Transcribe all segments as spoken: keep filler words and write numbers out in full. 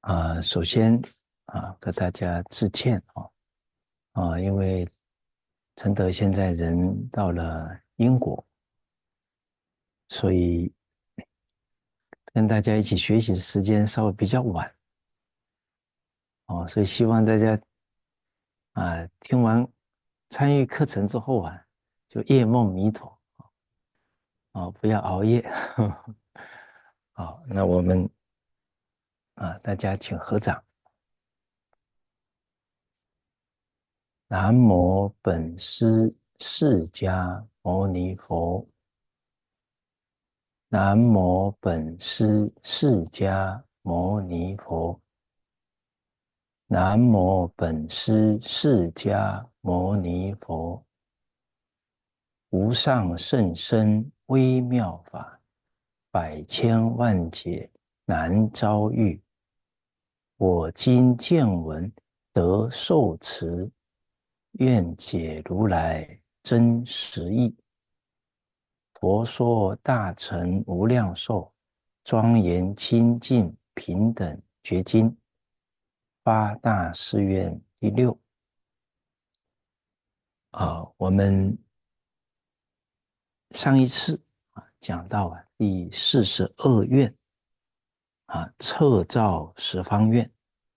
啊，首先啊，跟大家致歉啊啊，因为陈德现在人到了英国，所以跟大家一起学习的时间稍微比较晚哦，所以希望大家啊听完参与课程之后啊，就夜梦弥陀啊，不要熬夜。好，那我们啊，大家请合掌。南无本师释迦牟尼佛。南无本师释迦牟尼佛。南无本师释迦牟尼佛。无上甚深微妙法，百千万劫难遭遇。我今见闻得受持，愿解如来真实义。佛说大乘无量寿，庄严清净平等觉经，八大誓愿第六。啊，我们上一次啊讲到啊第四十二愿啊测照十方愿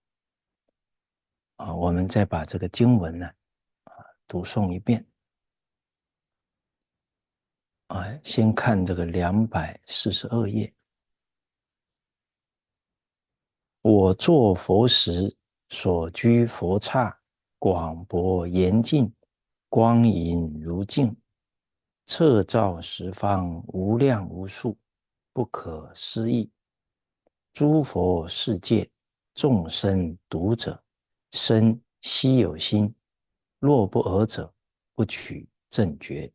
啊，我们再把这个经文呢啊读诵一遍啊，先看这个两百四十二页。我作佛时，所居佛刹，广博严净，光影如镜，彻照十方无量无数，不可思议。诸佛世界，众生读者，生希有心，若不尔者，不取正觉。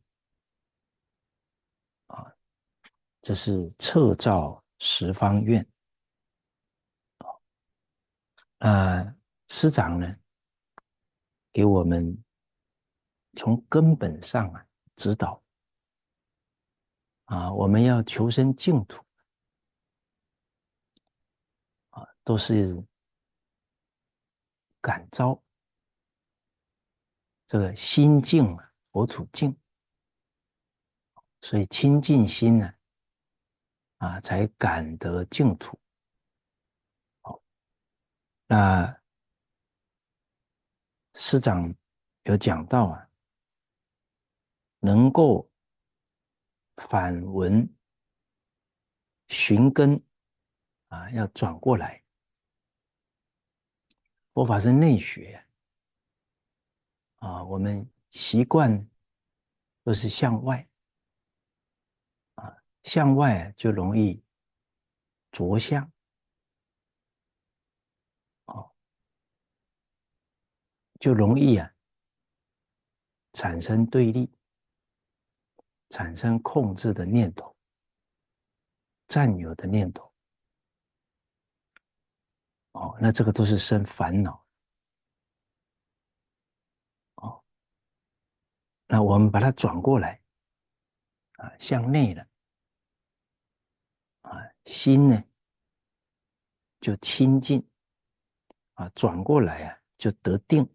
啊，这是彻照十方愿。啊，师长呢，给我们从根本上啊指导啊，我们要求生净土啊，都是感召这个心净啊，佛土净，所以清净心呢啊，才感得净土。好，那师长有讲到啊，能够反闻寻根啊，要转过来。佛法是内学啊，我们习惯都是向外啊，向外就容易着相哦，就容易啊产生对立，产生控制的念头，占有的念头哦，那这个都是生烦恼哦。那我们把它转过来啊，向内了啊，心呢就清净啊，转过来啊就得定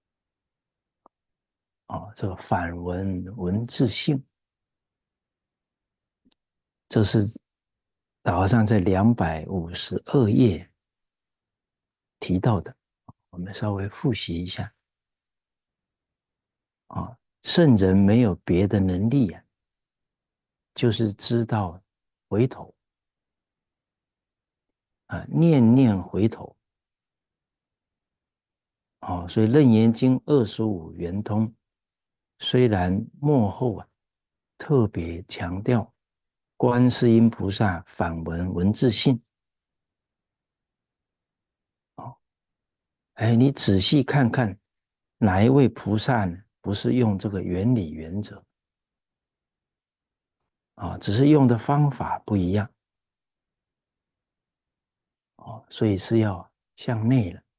哦。这个反闻闻自性，这是老和尚在两百五十二页提到的，我们稍微复习一下啊。圣人没有别的能力啊，就是知道回头啊，念念回头哦。所以《楞严经》二十五圆通虽然末后啊特别强调观世音菩萨反闻闻自性哦，哎，你仔细看看哪一位菩萨呢？不是用这个原理原则啊，只是用的方法不一样哦，所以是要向内了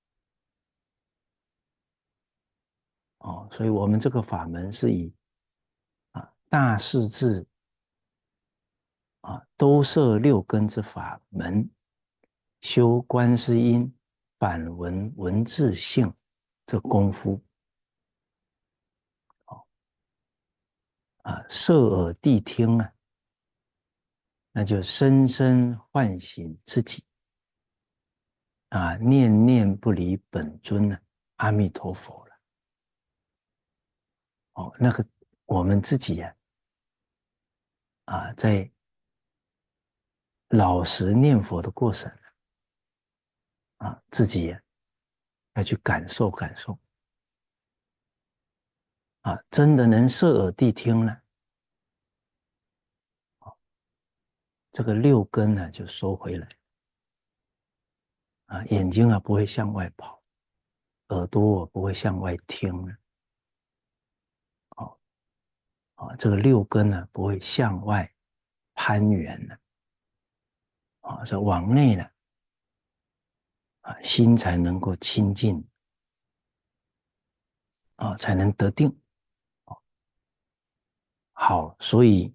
哦。所以我们这个法门是以啊大势至啊，都摄六根之法门，修观世音反文文字性这功夫，哦啊，摄耳谛听啊，那就深深唤醒自己啊，念念不离本尊呢、啊，阿弥陀佛了。哦，那个我们自己呀、啊，啊，在老实念佛的过程啊，自己呀、要去感受感受啊，真的能摄耳谛听了，这个六根呢就收回来啊，眼睛啊不会向外跑，耳朵不会向外听了，哦啊，这个六根呢不会向外攀缘了，啊，这往内呢啊，心才能够清净啊，才能得定。好，所以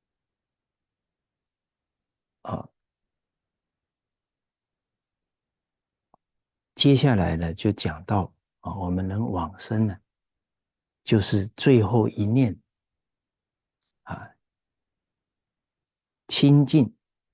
啊，接下来呢就讲到啊，我们能往生呢，就是最后一念啊，清净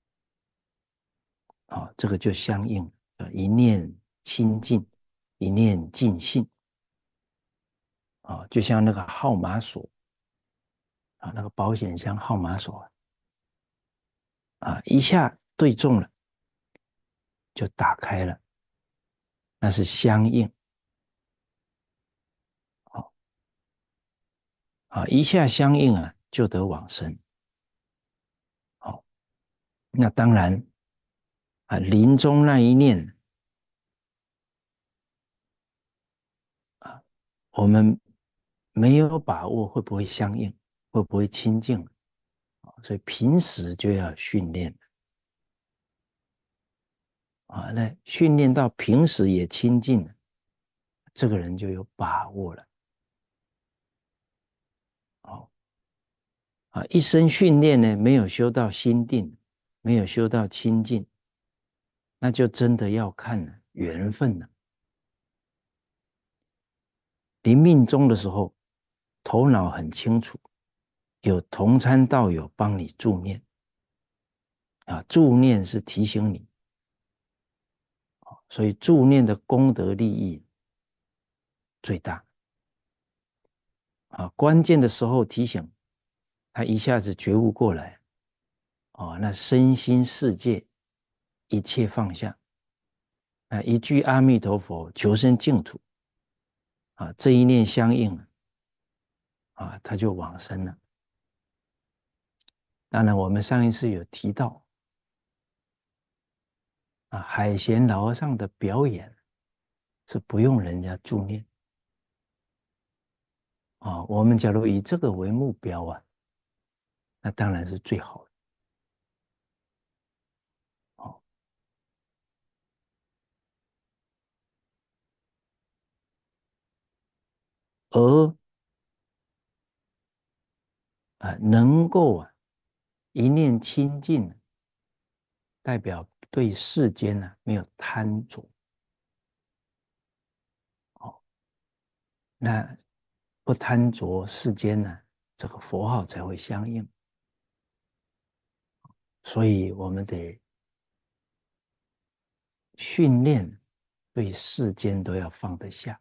啊，这个就相应啊，一念清净，一念尽性啊，就像那个号码锁啊，那个保险箱号码锁啊，啊一下对中了就打开了，那是相应啊啊，一下相应啊，就得往生。好，那当然啊，临终那一念啊，我们没有把握会不会相应，会不会亲近，所以平时就要训练啊。那训练到平时也亲近了，这个人就有把握了。哦啊，一生训练呢，没有修到心定，没有修到清净，那就真的要看缘分了。临命终的时候，头脑很清楚，有同参道友帮你助念啊，助念是提醒你，所以助念的功德利益最大啊。关键的时候提醒他，一下子觉悟过来，哦，那身心世界一切放下，啊，一句阿弥陀佛，求生净土啊，这一念相应啊，他就往生了。当然，我们上一次有提到啊，海贤老和尚的表演是不用人家助念啊。我们假如以这个为目标啊，那当然是最好的。哦，而啊，能够啊一念清净，代表对世间呢、啊、没有贪着。哦，那不贪着世间呢、啊，这个佛号才会相应。所以我们得训练对世间都要放得下，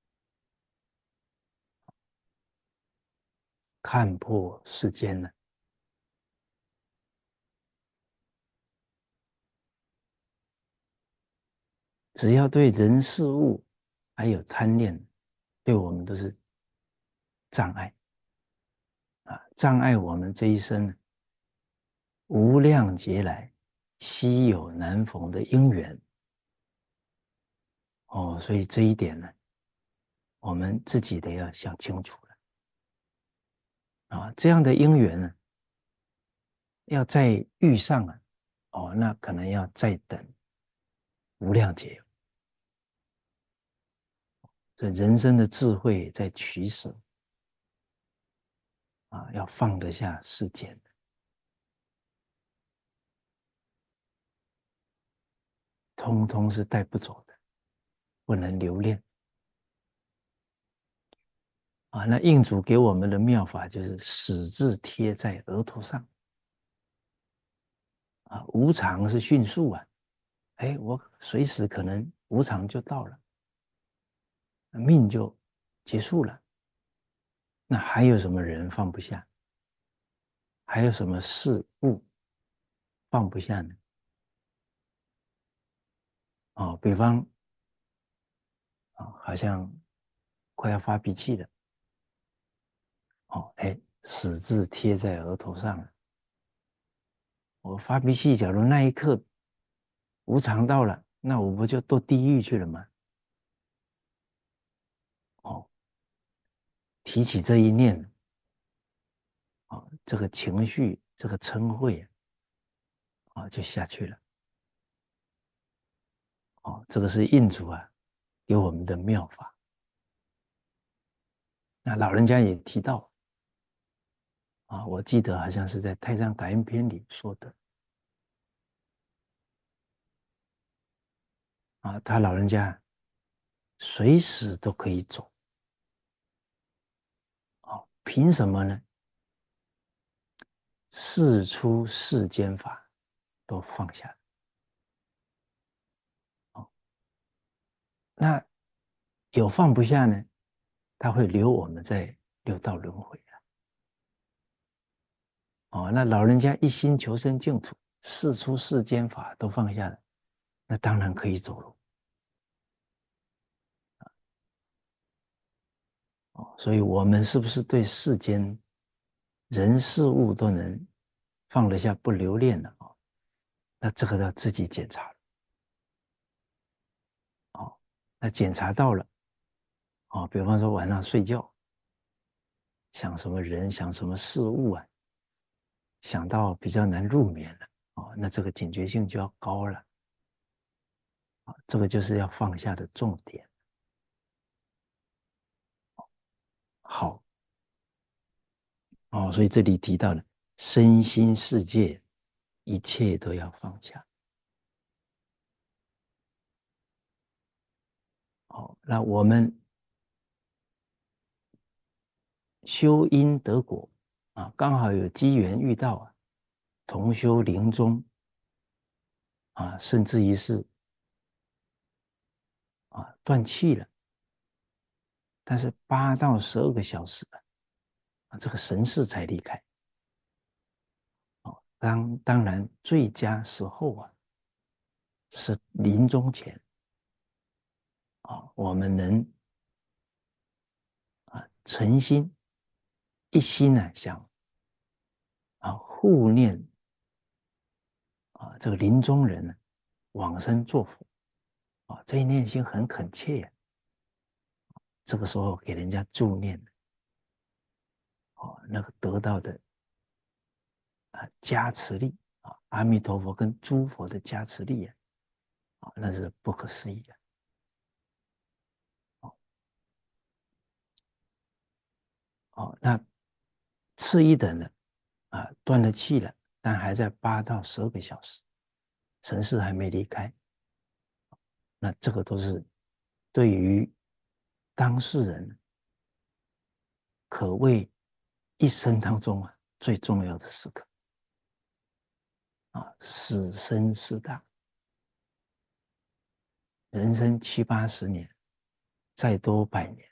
看破世间呢、啊，只要对人事物还有贪念，对我们都是障碍啊，障碍我们这一生无量劫来稀有难逢的因缘。哦，所以这一点呢，我们自己得要想清楚了啊。这样的因缘呢，要再遇上啊，哦，那可能要再等无量劫。所以人生的智慧在取舍啊，要放得下世间，通通是带不走的不能留恋。啊，那印祖给我们的妙法就是始字贴在额头上。啊，无常是迅速啊，哎，我随时可能无常就到了，命就结束了。那还有什么人放不下？还有什么事物放不下呢？哦，比方啊、哦，好像快要发脾气了，哦，哎，死字贴在额头上了。我发脾气，假如那一刻无常到了，那我不就堕地狱去了吗？哦，提起这一念，哦，这个情绪，这个嗔恚啊、哦，就下去了。哦，这个是印祖啊给我们的妙法。那老人家也提到啊，我记得好像是在《太上感应篇》里说的啊，他老人家随时都可以走。哦，凭什么呢？事出世间法都放下了。哦，那有放不下呢？他会留我们在六道轮回啊。哦，那老人家一心求生净土，事出世间法都放下了，那当然可以走路。哦，所以我们是不是对世间人事物都能放得下，不留恋了啊？那这个要自己检查了。哦，那检查到了，哦，比方说晚上睡觉，想什么人，想什么事物啊，想到比较难入眠了，哦，那这个警觉性就要高了。啊，这个就是要放下的重点。好，哦，所以这里提到了身心世界，一切都要放下。好，那我们修因得果啊，刚好有机缘遇到啊，同修临终啊，甚至于是啊断气了，但是八到十二个小时啊，这个神识才离开。哦，当当然最佳时候啊，是临终前啊，我们能啊诚心一心呢、啊、想啊护念啊这个临终人呢、啊、往生作佛啊，这一念心很恳切呀、啊，这个时候给人家助念哦，那个得到的啊加持力啊，阿弥陀佛跟诸佛的加持力啊，啊那是不可思议的。哦，哦，那次一等的啊断了气了，但还在八到十二个小时，神识还没离开，那这个都是对于当事人可谓一生当中啊最重要的时刻啊，死生事大，人生七八十年，再多百年，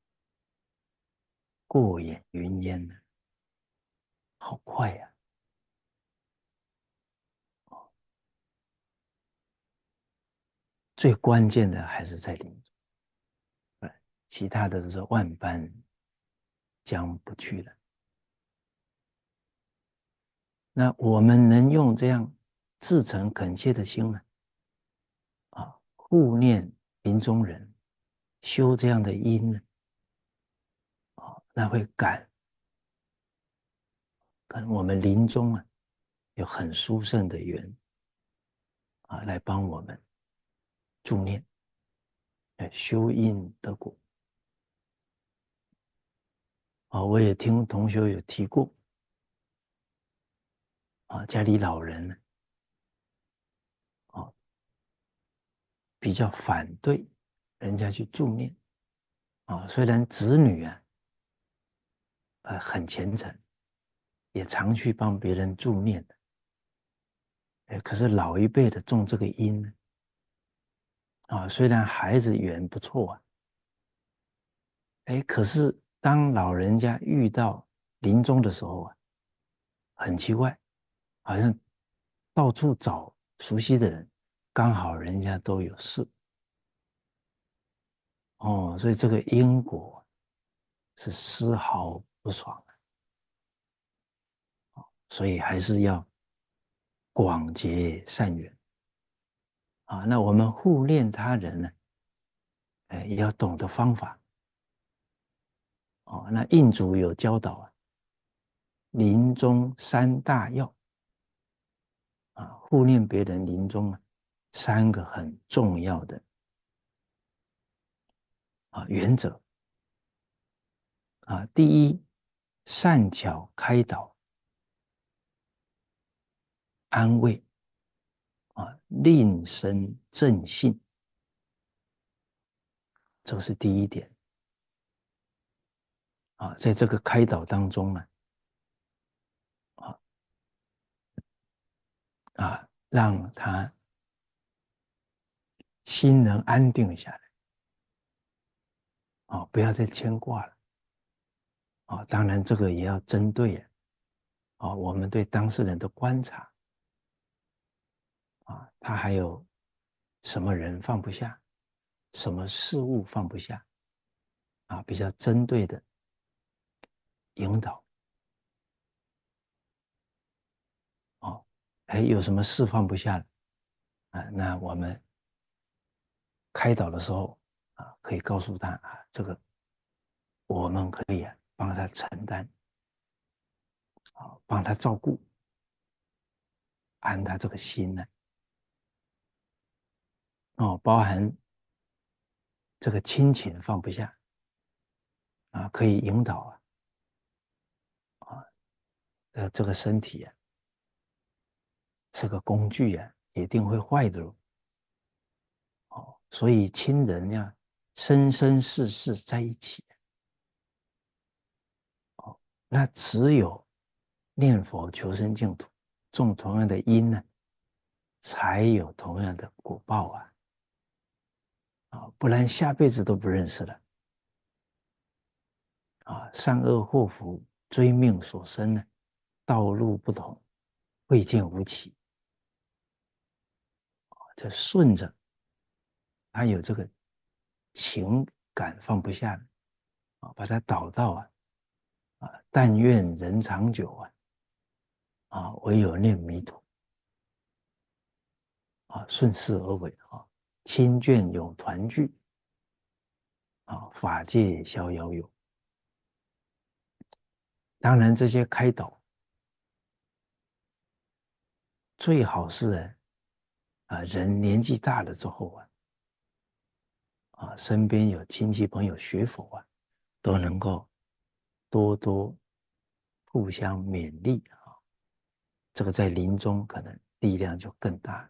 过眼云烟呢，好快呀、啊！最关键的还是在临终，其他的都是万般将不去了。那我们能用这样至诚恳切的心呢，啊，护念临终人，修这样的因呢，啊，那会感跟我们临终啊有很殊胜的缘啊，来帮我们助念，来修因得果。啊，我也听同学有提过，啊，家里老人呢，啊，比较反对人家去助念啊。虽然子女啊，呃很虔诚，也常去帮别人助念的，哎，可是老一辈的种这个因呢，啊，虽然孩子缘不错啊，哎，可是当老人家遇到临终的时候啊，很奇怪，好像到处找熟悉的人，刚好人家都有事哦，所以这个因果是丝毫不爽的，所以还是要广结善缘啊。那我们护念他人呢，哎，也要懂得方法哦。那印祖有教导啊，临终三大要啊，护念别人临终啊，三个很重要的啊原则啊。第一，善巧开导安慰啊，令生正信，这是第一点啊。在这个开导当中呢，啊啊，让他心能安定下来啊，不要再牵挂了啊。当然，这个也要针对啊，我们对当事人的观察啊，他还有什么人放不下，什么事物放不下啊，比较针对的引导哦。哎，有什么事放不下啊？那我们开导的时候啊，可以告诉他啊，这个我们可以啊帮他承担啊，帮他照顾，安他这个心呢哦，包含这个亲情放不下啊，可以引导啊啊，呃，这个身体啊是个工具啊，一定会坏的哦。所以亲人呀，生生世世在一起哦，那只有念佛求生净土，种同样的因呢，才有同样的果报啊啊，不然下辈子都不认识了啊。善恶祸福追命所生呢，道路不同，贵贱无期。这顺着他有这个情感放不下啊，把它导到啊啊，但愿人长久啊啊，唯有念弥陀啊，顺势而为啊，亲眷有团聚啊，法界逍遥游。当然，这些开导最好是呢啊，人年纪大了之后啊啊，身边有亲戚朋友学佛啊，都能够多多互相勉励啊，这个在临终可能力量就更大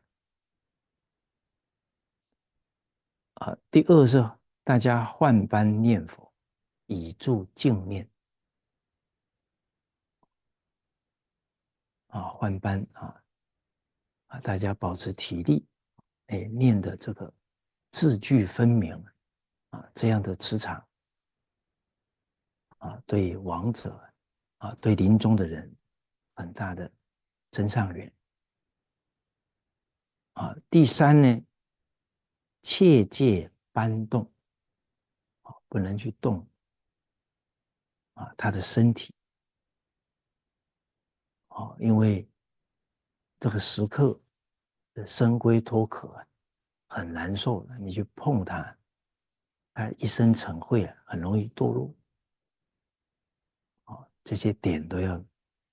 啊。第二是大家换班念佛，以助静念啊，换班啊啊，大家保持体力，哎，念的这个字句分明啊，这样的磁场啊，对亡者啊，对临终的人很大的增上缘啊。第三呢，切戒搬动啊，不能去动啊他的身体啊，因为这个时刻的生龟脱壳啊，很难受的，你去碰它，它一生成秽啊，很容易堕落啊，这些点都要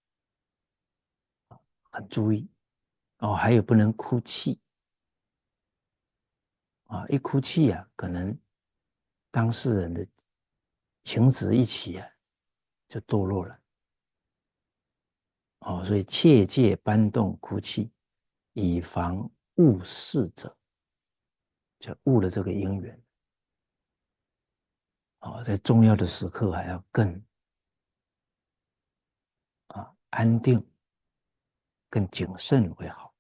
很注意哦。还有不能哭泣啊，一哭泣啊，可能当事人的情执一起啊，就堕落了哦。所以切戒搬动哭泣，以防误事者，就误了这个因缘啊，在重要的时刻还要更啊安定、更谨慎为好。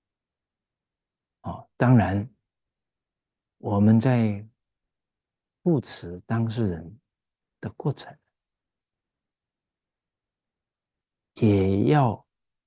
啊，当然我们在扶持当事人的过程，也要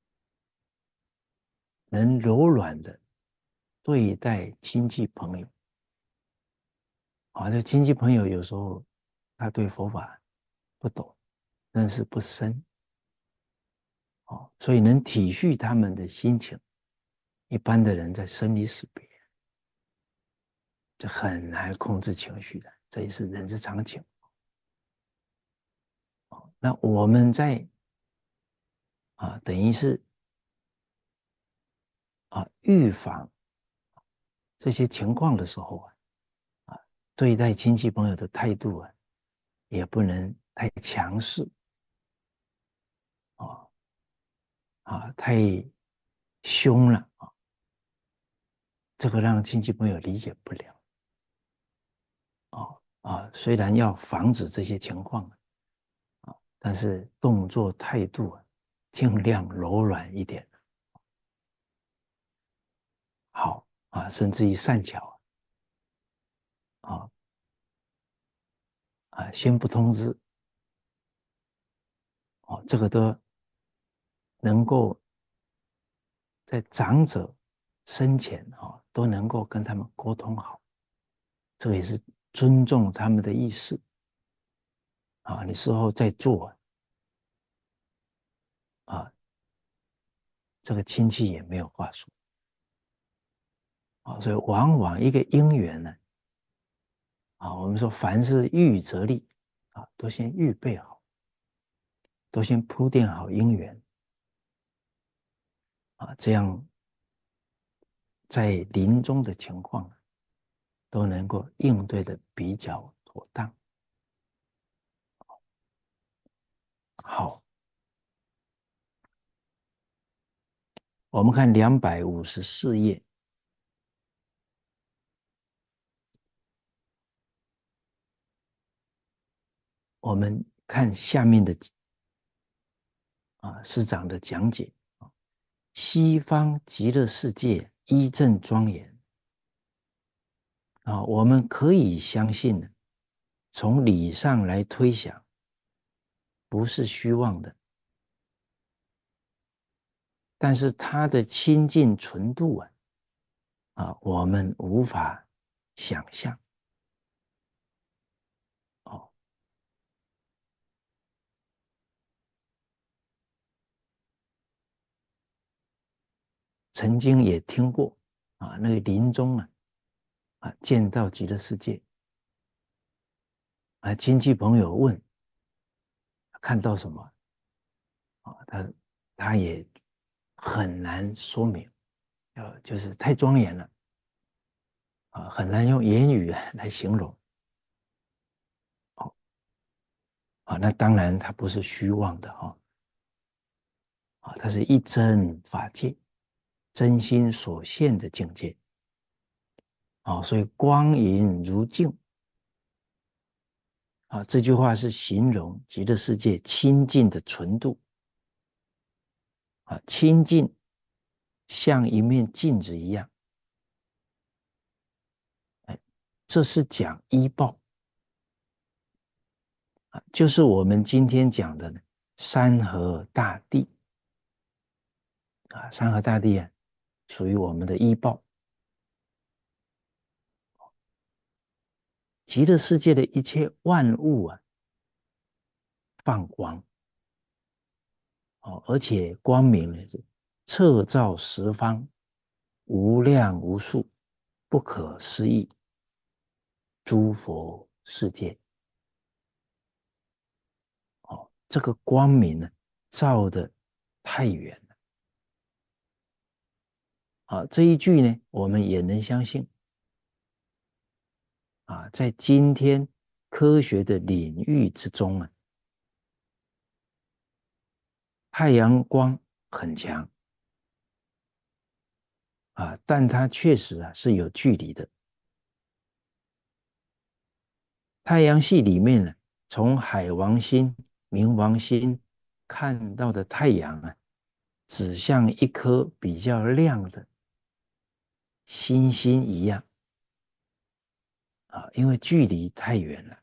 能柔软的对待亲戚朋友。啊，这亲戚朋友有时候他对佛法不懂，认识不深，哦，所以能体恤他们的心情。一般的人在生离死别，就很难控制情绪的，这也是人之常情。哦，那我们在啊，等于是啊预防这些情况的时候啊，啊对待亲戚朋友的态度啊，也不能太强势，啊啊太凶了啊，这个让亲戚朋友理解不了。啊啊，虽然要防止这些情况啊，但是动作态度啊，尽量柔软一点。好啊，甚至于善巧啊啊，先不通知哦，这个都能够在长者生前啊，都能够跟他们沟通好，这个也是尊重他们的意思啊。你事后再做啊，这个亲戚也没有话说啊，所以往往一个因缘呢啊，我们说凡是预则立啊，都先预备好，都先铺垫好因缘啊，这样在临终的情况都能够应对的比较妥当。好，我们看两百五十四页，我们看下面的啊师长的讲解。西方极乐世界一正庄严啊，我们可以相信呢，从理上来推想，不是虚妄的，但是它的清净纯度啊，啊，我们无法想象。哦，曾经也听过啊，那个临终啊，啊，见到极乐世界，啊，亲戚朋友问看到什么啊，他他也很难说明，呃，就是太庄严了啊，很难用言语来形容。哦，啊，那当然它不是虚妄的哈，啊，它是一真法界，真心所现的境界。啊，所以光影如镜啊，这句话是形容极乐世界清净的纯度啊，清净像一面镜子一样。哎，这是讲依报啊，就是我们今天讲的呢，山河大地啊，山河大地啊，属于我们的依报。极乐世界的一切万物啊，放光哦，而且光明呢是彻照十方，无量无数，不可思议，诸佛世界。哦，这个光明呢，照得太远了。啊，这一句呢，我们也能相信。啊，在今天科学的领域之中啊，太阳光很强啊，但它确实啊是有距离的。 太阳系里面呢，从海王星、冥王星看到的太阳啊，只像一颗比较亮的星星一样啊，因为距离太远了。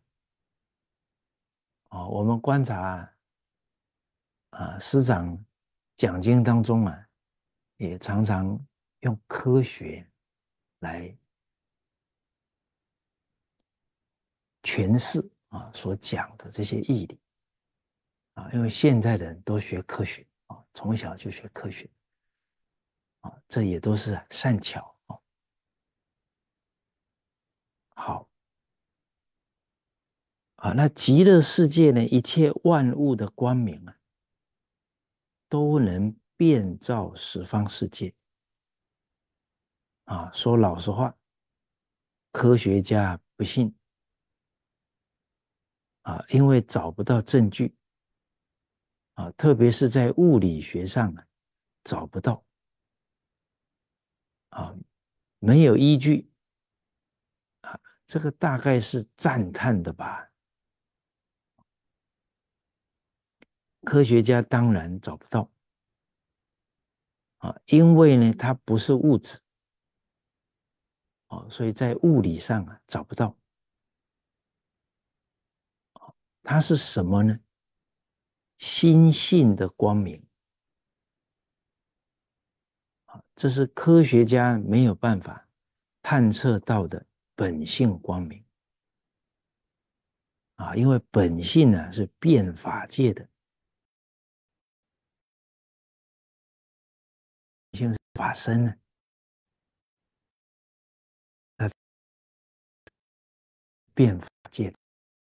哦，我们观察啊，师长讲经当中啊，也常常用科学来诠释啊所讲的这些义理啊，因为现在的人都学科学啊，从小就学科学啊，这也都是善巧啊。好啊，那极乐世界呢，一切万物的光明啊，都能遍照十方世界啊。说老实话，科学家不信啊，因为找不到证据啊，特别是在物理学上啊，找不到啊，没有依据啊，这个大概是赞叹的吧。科学家当然找不到啊，因为呢，它不是物质哦，所以在物理上啊找不到。它是什么呢？心性的光明啊，这是科学家没有办法探测到的本性光明啊，因为本性呢是变法界的，性是法身呢，它变法界的，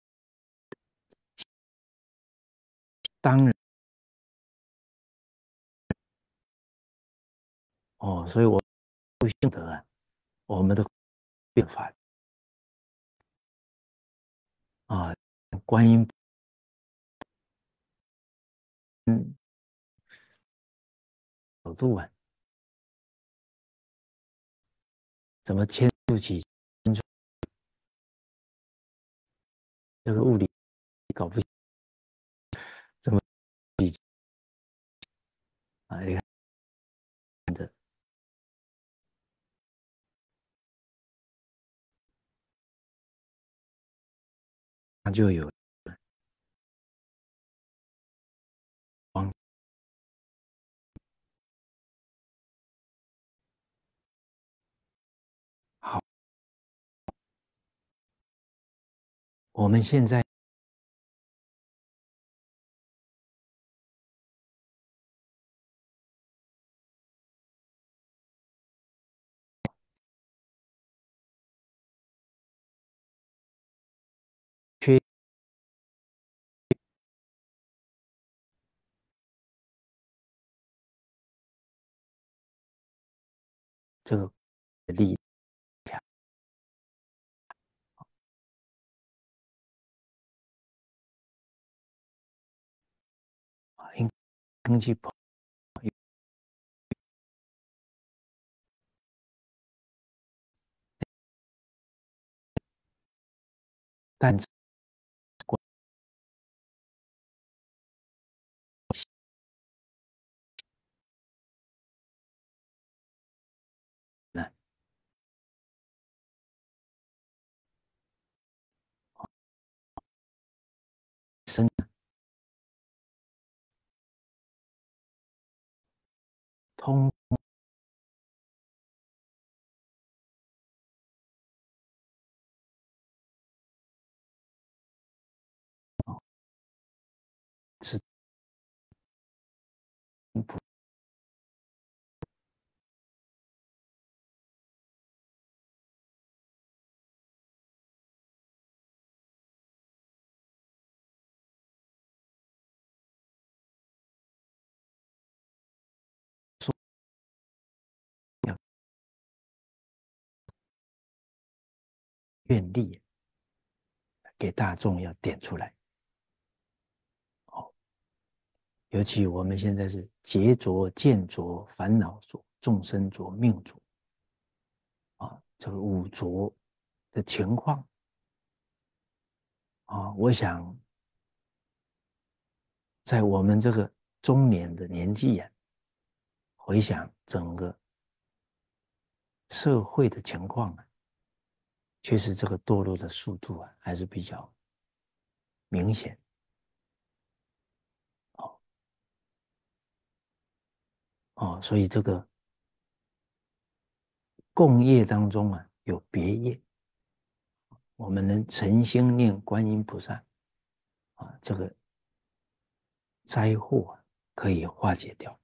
当然哦，所以我不信得啊，我们的变法啊，观音嗯角度啊，怎么牵出起这个物理搞不清怎么比啊？你看的，它就有光。好，我们现在缺这个力量啊，因空气碰，但呢，身通是普要愿力给大众要点出来哦。尤其我们现在是劫浊、见浊、烦恼浊、众生浊、命浊啊，这个五浊的情况啊，我想在我们这个中年的年纪呀、啊，回想整个社会的情况啊，确实这个堕落的速度啊，还是比较明显。哦哦，所以这个共业当中啊，有别业，我们能诚心念观音菩萨啊，这个灾祸啊可以化解掉。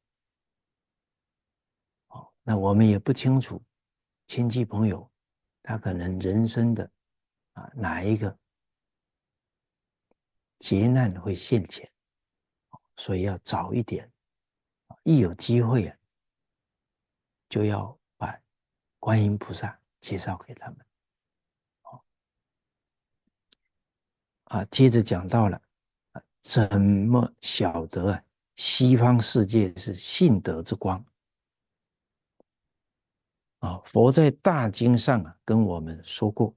哦，那我们也不清楚亲戚朋友他可能人生的啊哪一个劫难会现前，所以要早一点，一有机会啊，就要把观音菩萨介绍给他们。啊，接着讲到了，啊怎么晓得啊？西方世界是信德之光啊！佛在大经上啊跟我们说过，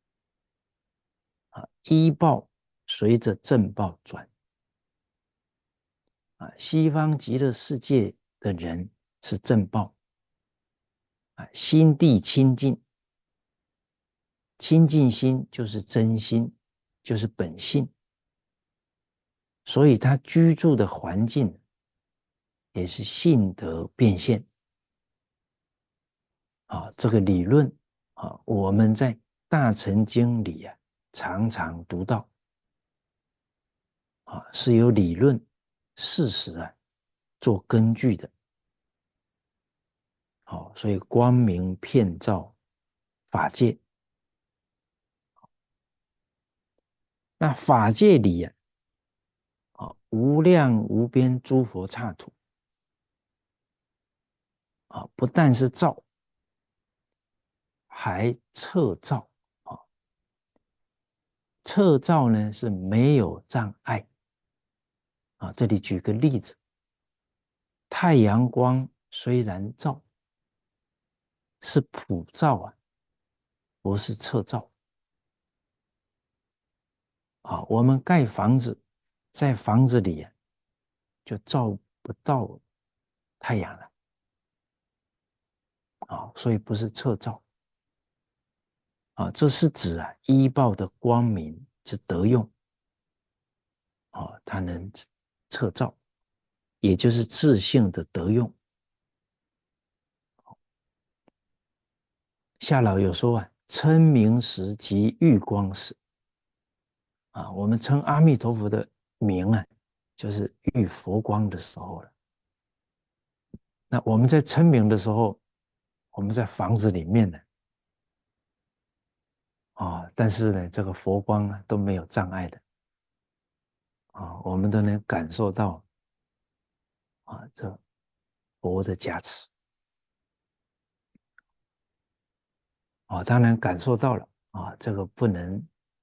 啊，依报随着正报转啊，西方极乐世界的人是正报啊，心地清净，清净心就是真心，就是本性，所以他居住的环境也是信德变现啊。这个理论啊，我们在大乘经里啊常常读到啊，是有理论事实啊做根据的。好，所以光明遍照法界。那法界里啊，啊无量无边诸佛刹土啊，不但是照，还测照啊。测照呢是没有障碍啊。这里举个例子，太阳光虽然照，是普照啊，不是测照啊。我们盖房子，在房子里啊，就照不到太阳了啊，所以不是测照啊。这是指啊，依报的光明之德用啊，它能测照，也就是自性的德用。夏老有说啊，称名时即遇光时啊，我们称阿弥陀佛的名啊，就是遇佛光的时候了。那我们在称名的时候，我们在房子里面呢，啊，但是呢，这个佛光啊都没有障碍的啊，我们都能感受到啊，这佛的加持啊，当然感受到了啊，这个不能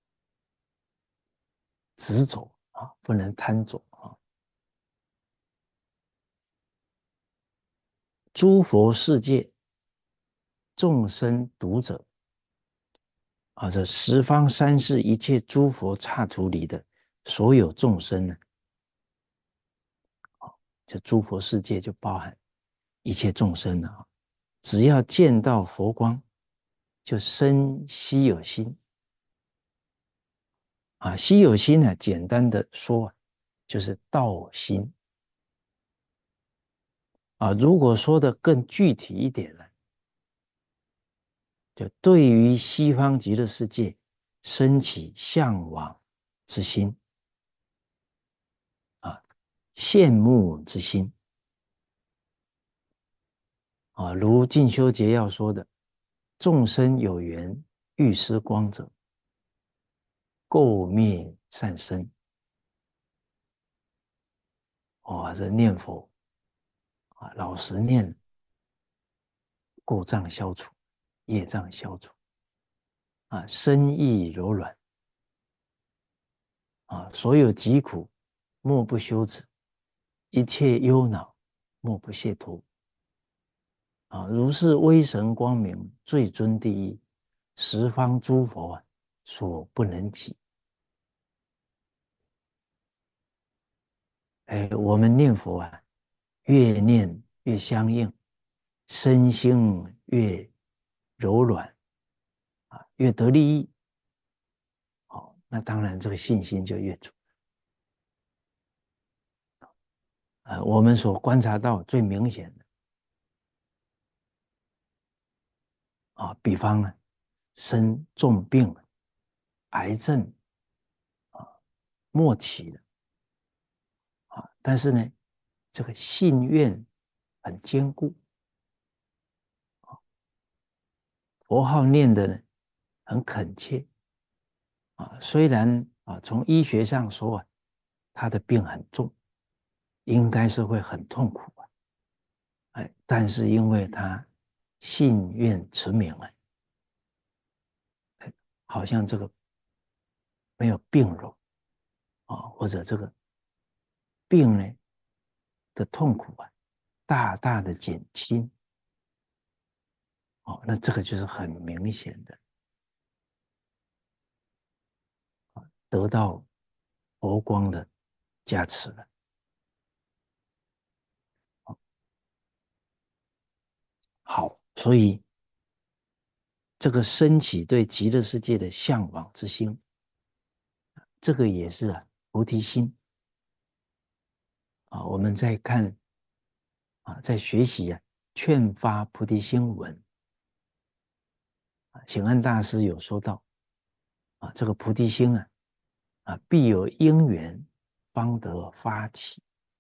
执着啊，不能贪着啊。诸佛世界众生读者啊，这十方三世一切诸佛刹土里的所有众生呢，这诸佛世界就包含一切众生了啊。只要见到佛光，就生希有心啊。希有心呢，简单的说啊，就是道心啊。如果说的更具体一点呢，就对于西方极乐世界升起向往之心啊，羡慕之心啊。如进修节要说的，众生有缘遇师光者，垢灭善生。哦，这念佛啊，老实念，垢障消除，业障消除啊，身意柔软啊，所有疾苦莫不休止，一切忧恼莫不解脱啊。如是威神光明，最尊第一，十方诸佛啊所不能及哎，我们念佛啊，越念越相应，身心越柔软啊，越得利益。哦，那当然这个信心就越足。呃，我们所观察到最明显的啊，比方呢，生重病、癌症啊、末期的啊，但是呢，这个信愿很坚固，佛号念的呢很恳切啊。虽然啊，从医学上说啊，他的病很重，应该是会很痛苦啊，哎，但是因为他信愿持名啊，好像这个没有病容啊，或者这个病呢的痛苦啊，大大的减轻哦，那这个就是很明显的得到佛光的加持了。好，所以这个升起对极乐世界的向往之心，这个也是啊菩提心啊。我们在看啊，在学习啊劝发菩提心文啊，显安大师有说到啊，这个菩提心啊啊必有因缘方得发起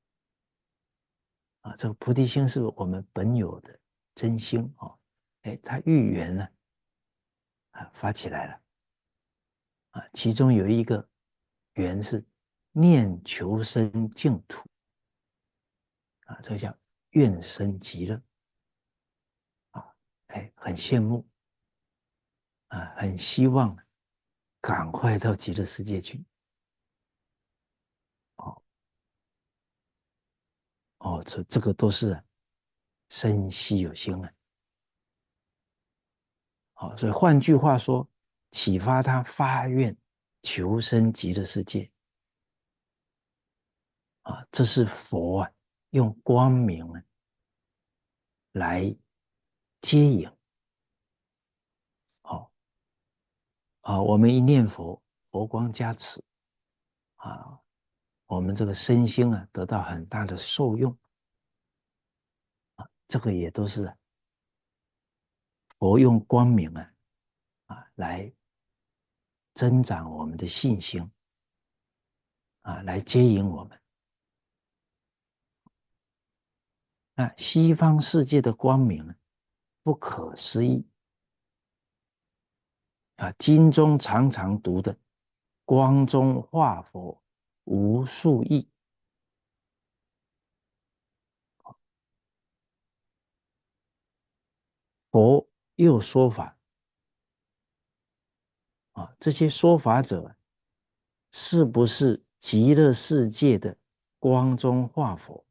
啊。这个菩提心是我们本有的真心哦，哎，它遇缘呢啊发起来了啊，其中有一个缘是念求生净土啊，这叫愿生极乐啊，哎，很羡慕啊，很希望赶快到极乐世界去。哦哦，这这个都是生希有心啊。好，所以换句话说，启发他发愿求生极乐世界啊，这是佛啊用光明啊来接引。好啊，我们一念佛，佛光加持啊，我们这个身心啊得到很大的受用啊，这个也都是佛用光明啊啊来增长我们的信心啊，来接引我们。那西方世界的光明呢，不可思议啊！经中常常读的“光中化佛无数亿”，佛又说法啊，这些说法者是不是极乐世界的光中化佛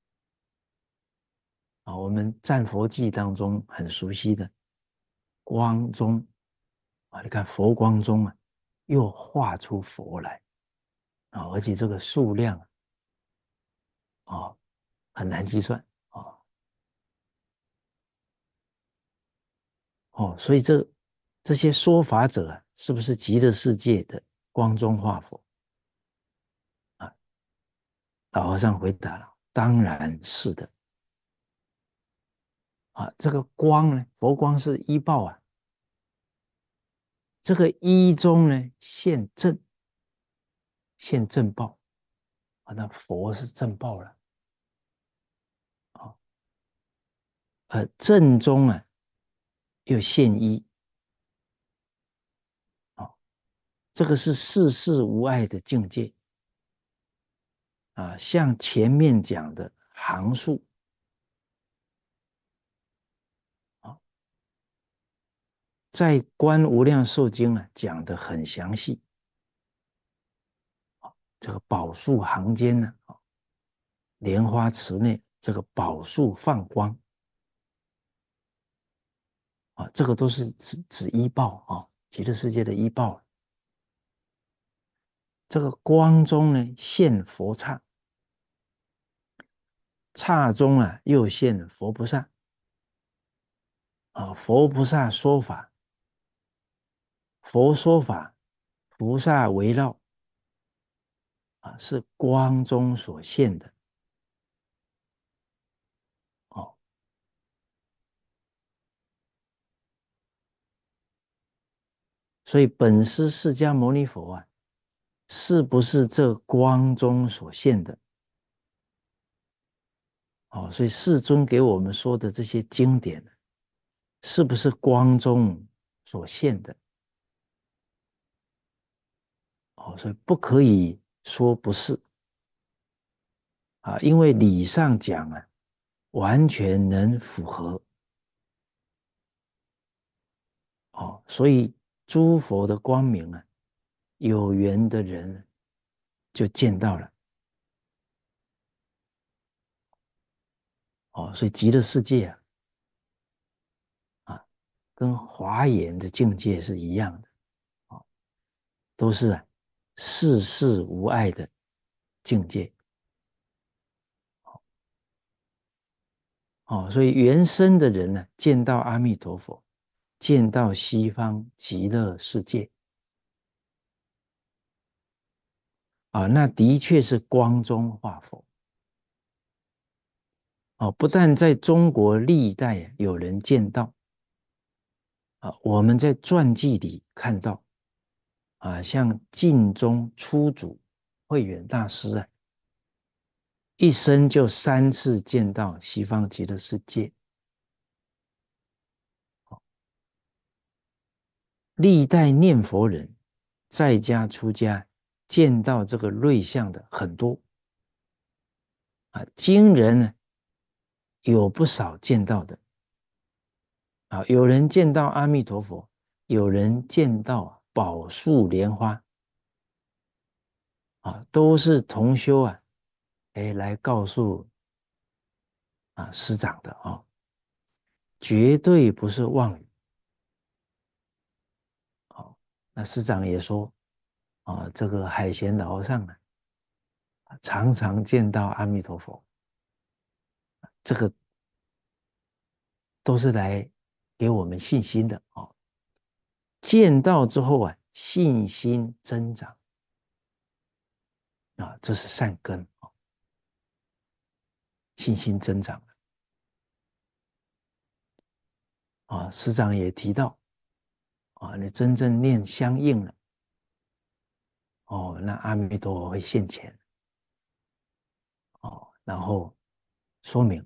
啊？我们赞佛记当中很熟悉的光中啊，你看佛光中啊，又画出佛来啊，而且这个数量啊很难计算啊哦，所以这这些说法者啊，是不是极乐世界的光中化佛啊？老和尚回答了，当然是的啊。这个光呢，佛光是依报啊，这个依中呢现正，现正报啊，那佛是正报了啊。呃，正中啊又现依啊，这个是世事无碍的境界啊，像前面讲的行数啊，在《观无量寿经》啊讲的很详细。这个宝树行间呢，莲花池内这个宝树放光啊，这个都是指指依报啊，极乐世界的依报。这个光中呢现佛刹刹中啊，又现了佛菩萨啊，佛菩萨说法，佛说法，菩萨围绕啊，是光中所现的哦。所以本师释迦牟尼佛啊，是不是这光中所现的？哦，所以世尊给我们说的这些经典，是不是光中所现的？哦，所以不可以说不是啊，因为理上讲啊，完全能符合哦，所以诸佛的光明啊，有缘的人就见到了哦，所以极乐世界啊，啊，跟华严的境界是一样的哦，都是啊世事无碍的境界哦，所以原生的人呢，见到阿弥陀佛，见到西方极乐世界啊，那的确是光中化佛哦，不但在中国历代有人见到啊，我们在传记里看到啊，像晋中初祖慧远大师啊，一生就三次见到西方极乐世界。历代念佛人在家出家见到这个瑞相的很多啊，经人呢有不少见到的啊，有人见到阿弥陀佛，有人见到宝树莲花啊，都是同修啊，哎，来告诉啊师长的啊，绝对不是妄语。好，那师长也说啊，这个海贤老和尚啊，常常见到阿弥陀佛，这个都是来给我们信心的哦。见到之后啊，信心增长啊，这是善根啊，信心增长啊。师长也提到啊，你真正念相应了哦，那阿弥陀佛会现前哦，然后说明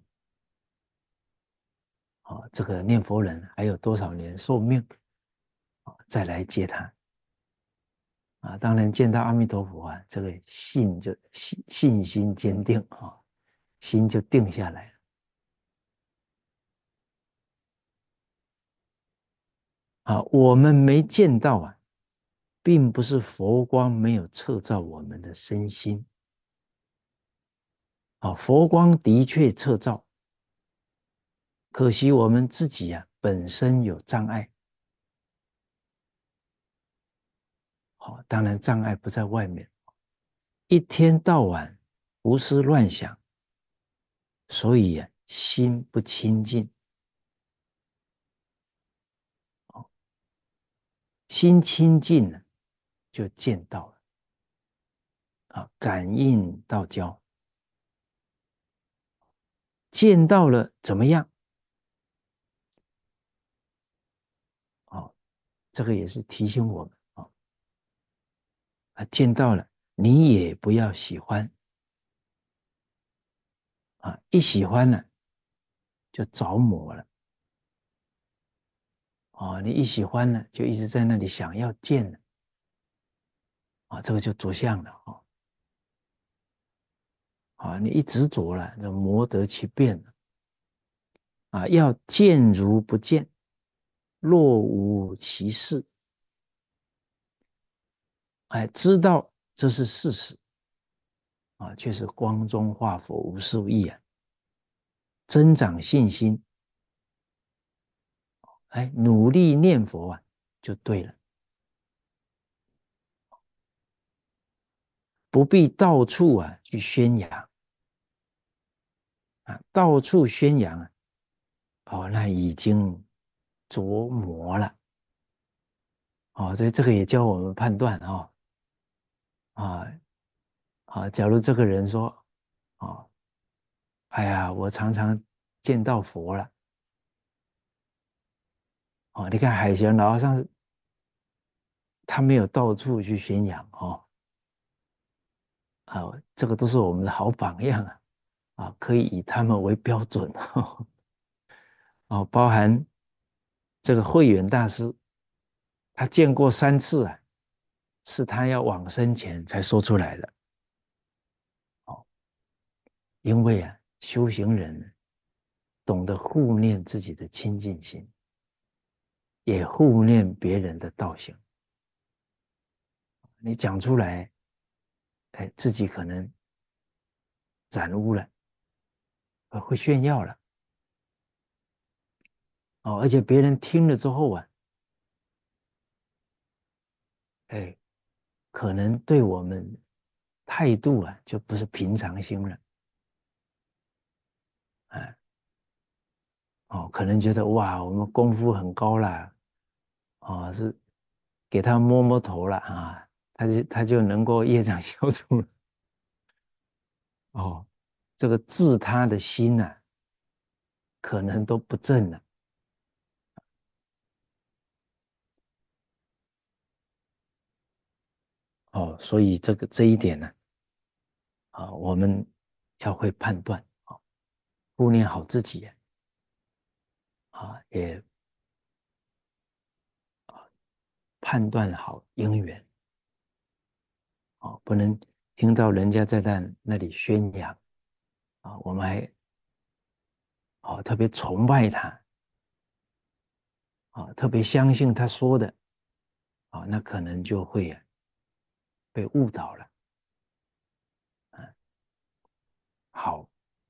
哦，这个念佛人还有多少年寿命啊，再来接他啊。当然见到阿弥陀佛啊，这个信就信信心坚定啊，心就定下来了啊。我们没见到啊，并不是佛光没有摄照我们的身心啊，佛光的确摄照，可惜我们自己啊本身有障碍。好，当然障碍不在外面，一天到晚胡思乱想，所以啊心不清净。心清净了，就见到了啊，感应道交，见到了怎么样？哦，这个也是提醒我们啊，啊，见到了你也不要喜欢啊，一喜欢了就着魔了啊，你一喜欢了就一直在那里想要见了啊，这个就着相了啊，啊，你一执着了，就魔得其变了啊，要见如不见，若无其事，哎，知道这是事实啊，却是光中化佛无受益啊，增长信心，哎，努力念佛啊，就对了，不必到处啊去宣扬啊，到处宣扬啊，哦，那已经着魔了。哦，所以这个也教我们判断哦。啊啊，假如这个人说，哦，哎呀，我常常见到佛了。哦，你看海贤老和尚，他没有到处去宣扬哦。啊，这个都是我们的好榜样啊。啊，可以以他们为标准哦。哦，包含这个慧远大师，他见过三次啊，是他要往生前才说出来的。哦，因为啊，修行人懂得护念自己的清净心，也护念别人的道行。你讲出来，哎，自己可能染污了，会炫耀了。哦，而且别人听了之后啊，哎，可能对我们态度啊，就不是平常心了。哎，哦，可能觉得哇，我们功夫很高啦。哦，是给他摸摸头了啊，他就他就能够业障消除了。哦，这个治他的心呐、啊，可能都不正了。哦，所以这个这一点呢，啊，我们要会判断啊，护念好自己啊，也判断好因缘。哦，不能听到人家在那那里宣扬啊，我们还哦特别崇拜他啊，特别相信他说的啊，那可能就会啊被误导了。啊，好。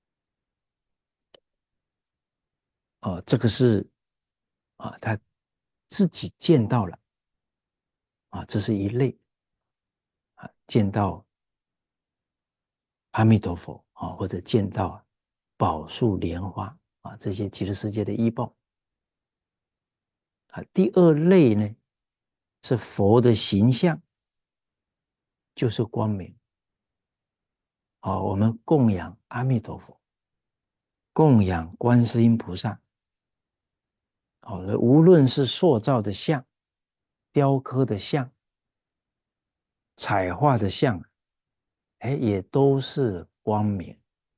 哦，这个是啊，他自己见到了啊，这是一类啊，见到阿弥陀佛啊，或者见到宝树莲花啊，这些极乐世界的依报啊。第二类呢，是佛的形象，就是光明。啊，我们供养阿弥陀佛，供养观世音菩萨。好，无论是塑造的像、雕刻的像、彩画的像，哎，也都是光明。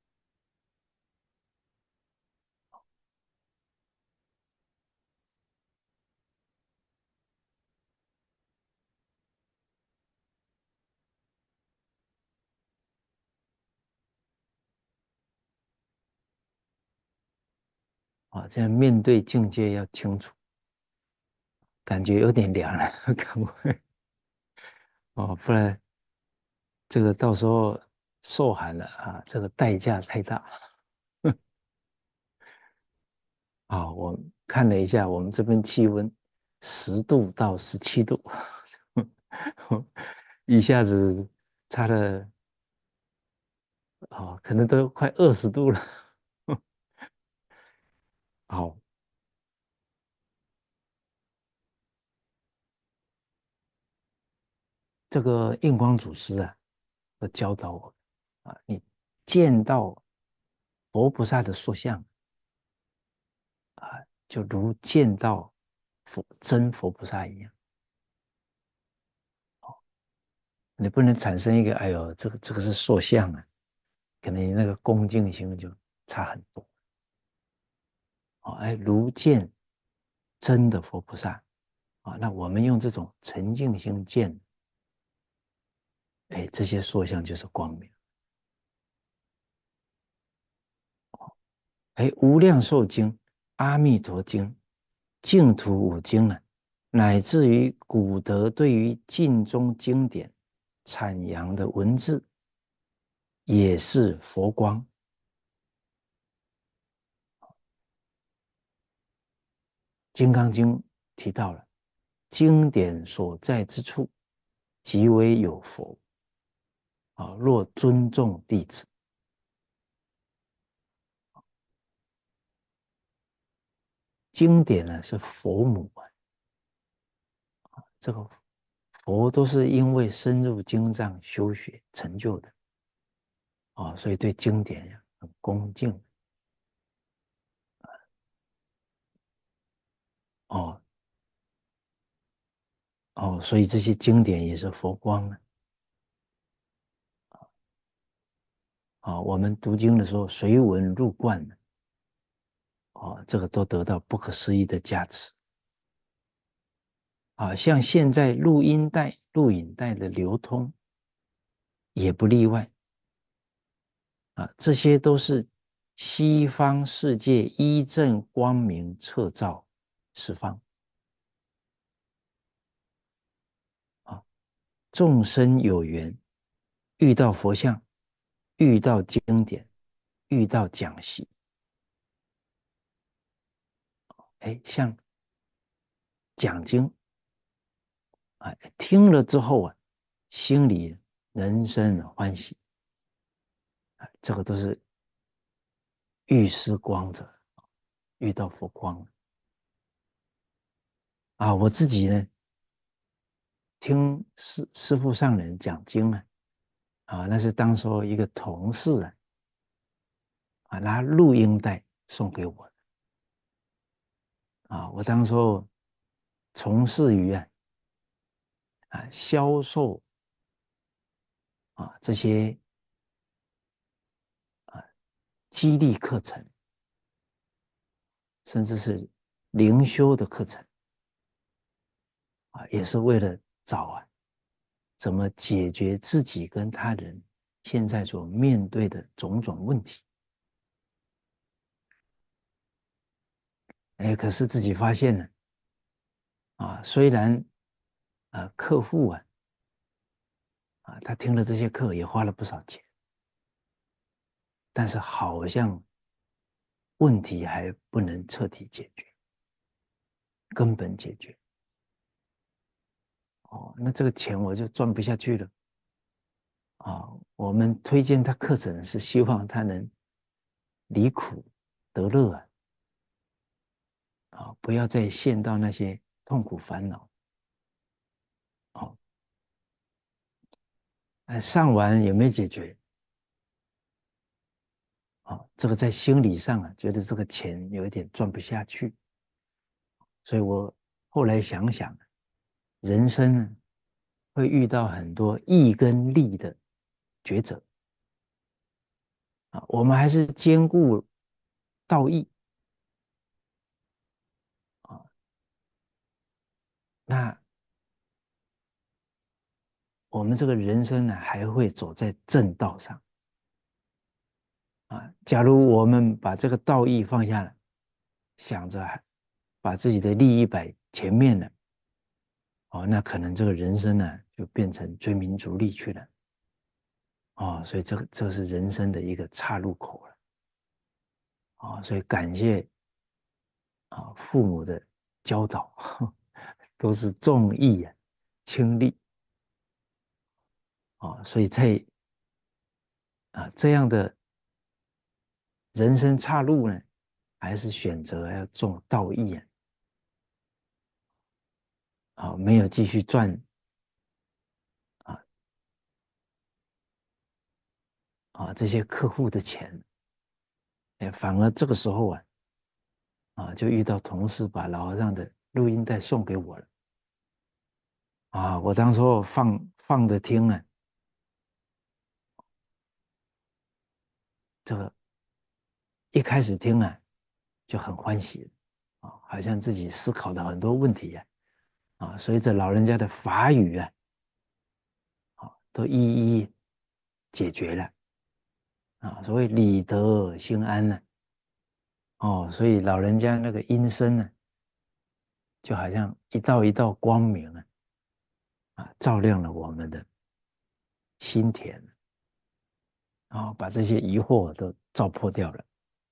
啊，这样面对境界要清楚，感觉有点凉了，各位。哦，不然这个到时候受寒了啊，这个代价太大。啊，我看了一下，我们这边气温十度到十七度，一下子差了哦，可能都快二十度了。好，这个印光祖师啊，都教导我啊，你见到佛菩萨的塑像啊，就如见到佛真佛菩萨一样。你不能产生一个哎呦，这个这个是塑像啊，可能你那个恭敬心就差很多。哦，哎，如见真的佛菩萨啊，那我们用这种沉静心见，哎，这些塑像就是光明。哎，无量寿经、阿弥陀经、净土五经啊，乃至于古德对于净宗经典阐扬的文字，也是佛光。金刚经提到了，经典所在之处，即为有佛啊。若尊重弟子经典呢是佛母啊，这个佛都是因为深入经藏修学成就的哦，所以对经典呀很恭敬哦哦，所以这些经典也是佛光啊。啊、我们读经的时候随文入观的哦，这个都得到不可思议的加持啊。像现在录音带、录影带的流通也不例外啊，这些都是西方世界依正光明彻照释放啊。众生有缘遇到佛像，遇到经典，遇到讲习，哎，像讲经啊，听了之后啊，心里人生欢喜，啊这个都是遇师光者，遇到佛光啊。我自己呢，听师师父上人讲经啊，啊，那是当初一个同事啊，啊拿录音带送给我的啊。我当初从事于啊啊销售啊这些啊激励课程，甚至是灵修的课程啊，也是为了找啊怎么解决自己跟他人现在所面对的种种问题。哎，可是自己发现呢，啊，虽然啊客户啊啊他听了这些课也花了不少钱，但是好像问题还不能彻底解决，根本解决。哦，那这个钱我就赚不下去了啊。我们推荐他课程是希望他能离苦得乐啊，啊，不要再陷到那些痛苦烦恼。哦，哎，上完也没解决。啊，这个在心理上啊，觉得这个钱有一点赚不下去，所以我后来想想，人生呢会遇到很多义跟利的抉择啊，我们还是兼顾道义啊，那我们这个人生呢还会走在正道上啊。假如我们把这个道义放下了，想着把自己的利益摆前面了，哦，那可能这个人生呢就变成追名逐利去了。哦，所以这个这是人生的一个岔路口了啊、哦，所以感谢啊、父母的教导，都是重义啊，轻利啊、哦，所以在啊这样的人生岔路呢，还是选择要重道义啊，啊、哦，没有继续赚啊啊这些客户的钱，哎，反而这个时候啊啊就遇到同事把老和尚的录音带送给我了啊，我当时候放放着听啊。这个一开始听啊，就很欢喜啊，好像自己思考的很多问题呀、啊，啊，随着老人家的法语啊，啊，都一一解决了啊，所谓理得心安呢、哦，所以老人家那个音声呢，就好像一道一道光明啊，啊，照亮了我们的心田，然后把这些疑惑都照破掉了，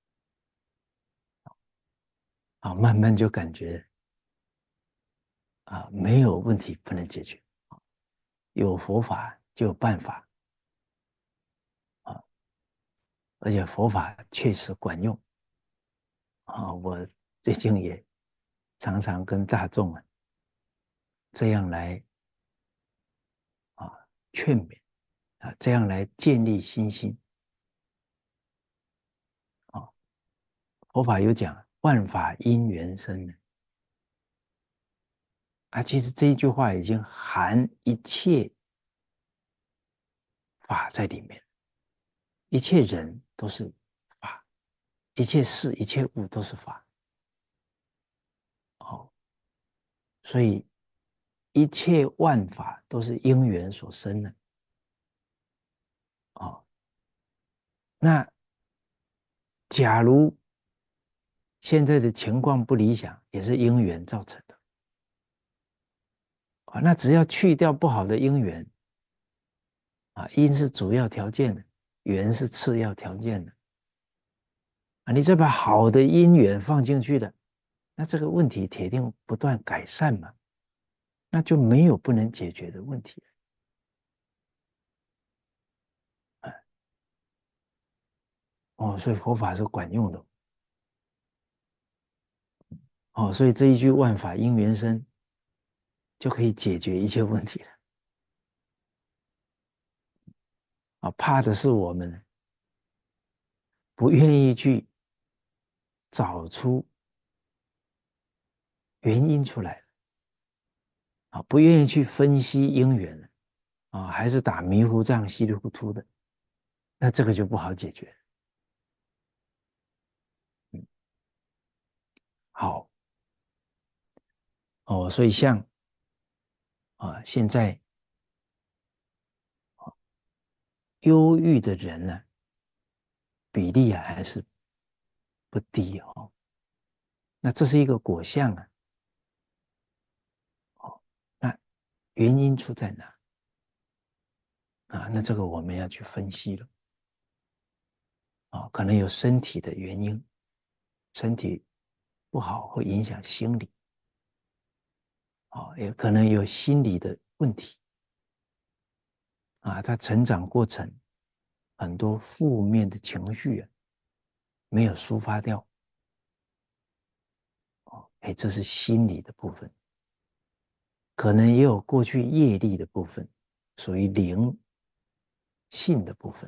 啊，慢慢就感觉啊，没有问题不能解决，有佛法就有办法啊，而且佛法确实管用啊。我最近也常常跟大众啊这样来啊劝勉啊，这样来建立信心啊。佛法有讲万法因缘生的啊，其实这一句话已经含一切法在里面，一切人都是法，一切事一切物都是法。哦，所以一切万法都是因缘所生的。哦，那假如现在的情况不理想，也是因缘造成的。啊，那只要去掉不好的因缘，啊，因是主要条件的，缘是次要条件的。啊，你再把好的因缘放进去了，那这个问题铁定不断改善嘛，那就没有不能解决的问题了。哦，所以佛法是管用的。哦，所以这一句万法因缘生就可以解决一切问题了。啊，怕的是我们不愿意去找出原因出来啊，不愿意去分析因缘啊，还是打迷糊仗、稀里糊涂的，那这个就不好解决。嗯，好哦，所以像啊，现在忧郁的人呢，比例啊还是不低哦。那这是一个果相啊，哦，那原因出在哪啊？那这个我们要去分析了啊，可能有身体的原因，身体不好会影响心理啊，也可能有心理的问题啊，他成长过程很多负面的情绪啊没有抒发掉哦，哎，这是心理的部分，可能也有过去业力的部分，属于灵性的部分。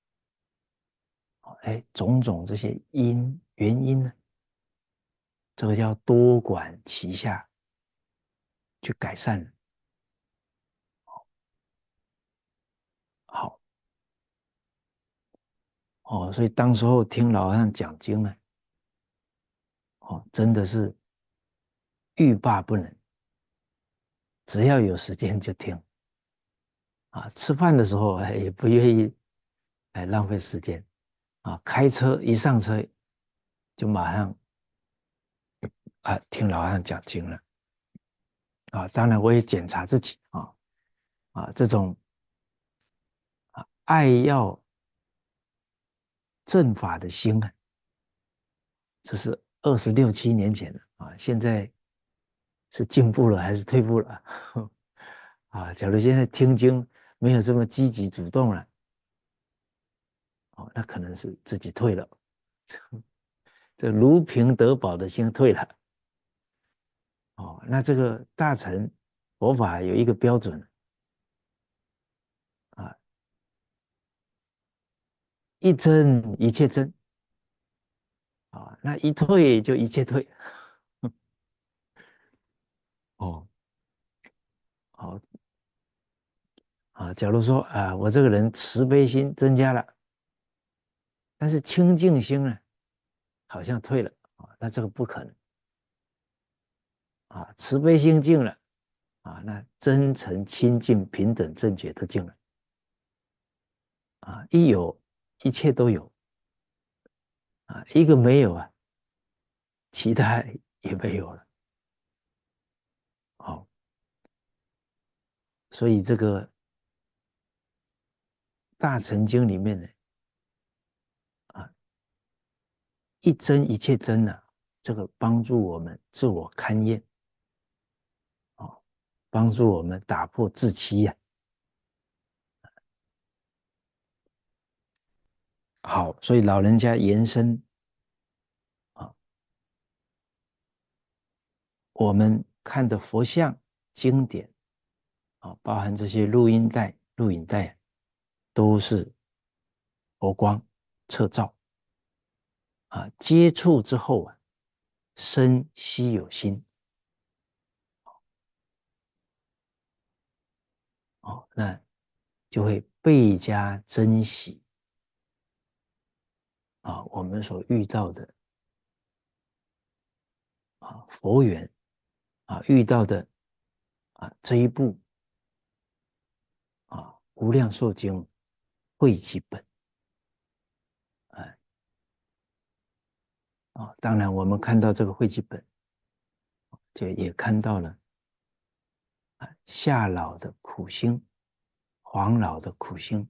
哎，种种这些因原因呢，这个叫多管齐下去改善。好哦，所以当时候听老和尚讲经呢，哦，真的是欲罢不能，只要有时间就听啊。吃饭的时候哎也不愿意哎浪费时间啊，开车一上车就马上啊听老和尚讲经了啊。当然我也检查自己啊啊这种啊爱要正法的心啊，这是二十六七年前的啊，现在是进步了还是退步了？啊，假如现在听经没有这么积极主动了，哦，那可能是自己退了，这如平得宝的心退了。哦，那这个大乘佛法有一个标准啊，一真一切真啊，那一退就一切退。哦，好啊，假如说啊，我这个人慈悲心增加了，但是清净心呢，好像退了啊，那这个不可能啊，慈悲心净了啊，那真诚、清净、平等、正觉都净了啊，一有，一切都有啊，一个没有啊，其他也没有了。好，所以这个大乘经里面呢，啊，一真一切真呢、啊，这个帮助我们自我勘验，哦，帮助我们打破自欺呀、啊。好，所以老人家延伸啊， 我们看的佛像经典啊，包含这些录音带、录影带，都是佛光侧照啊。接触之后啊，生希有心哦，那就会倍加珍惜啊，我们所遇到的啊佛缘啊，遇到的啊这一部啊无量寿经汇集本。哎啊，当然我们看到这个汇集本，就也看到了啊夏老的苦心，黄老的苦心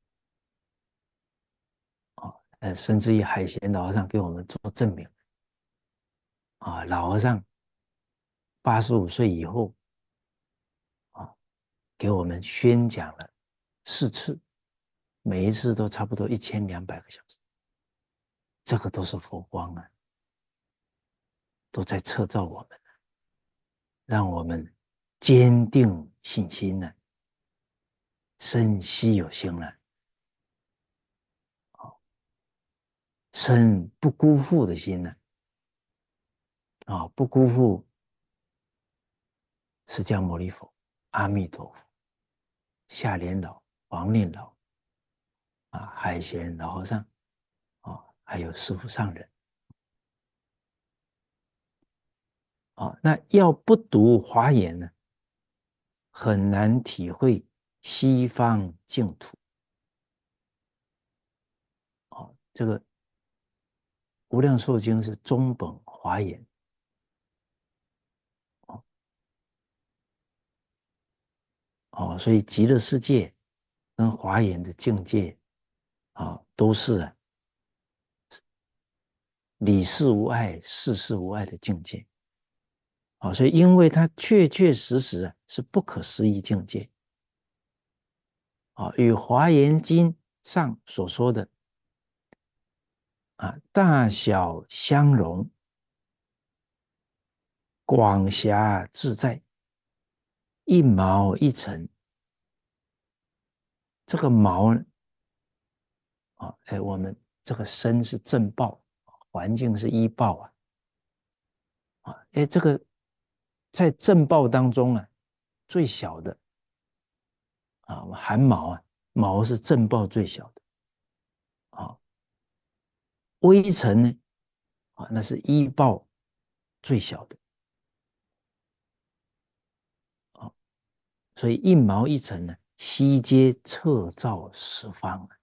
啊，呃，甚至于海贤老和尚给我们做证明啊，老和尚八十五岁以后啊，给我们宣讲了四次，每一次都差不多一千两百个小时，这个都是佛光啊，都在测照我们，让我们坚定信心呢、啊，生希有心了、啊，生不辜负的心呢、啊，啊，不辜负释迦牟尼佛、阿弥陀佛、下莲老、黄念老啊、海贤老和尚啊，还有师父上人啊。那要不读华严呢，很难体会西方净土啊。这个无量寿经是中本华严哦，哦，所以极乐世界跟华严的境界啊，都是啊理事无碍、事事无碍的境界。啊，所以因为它确确实实啊是不可思议境界啊，与华严经上所说的啊大小相融、广狭自在、一毛一尘，这个毛啊，哎，我们这个身是正报，环境是依报啊，啊，哎，这个在正报当中啊，最小的啊，汗毛啊，毛是正报最小的啊，微尘呢啊，那是依报最小的啊，所以一毛一尘呢，悉皆彻照十方啊，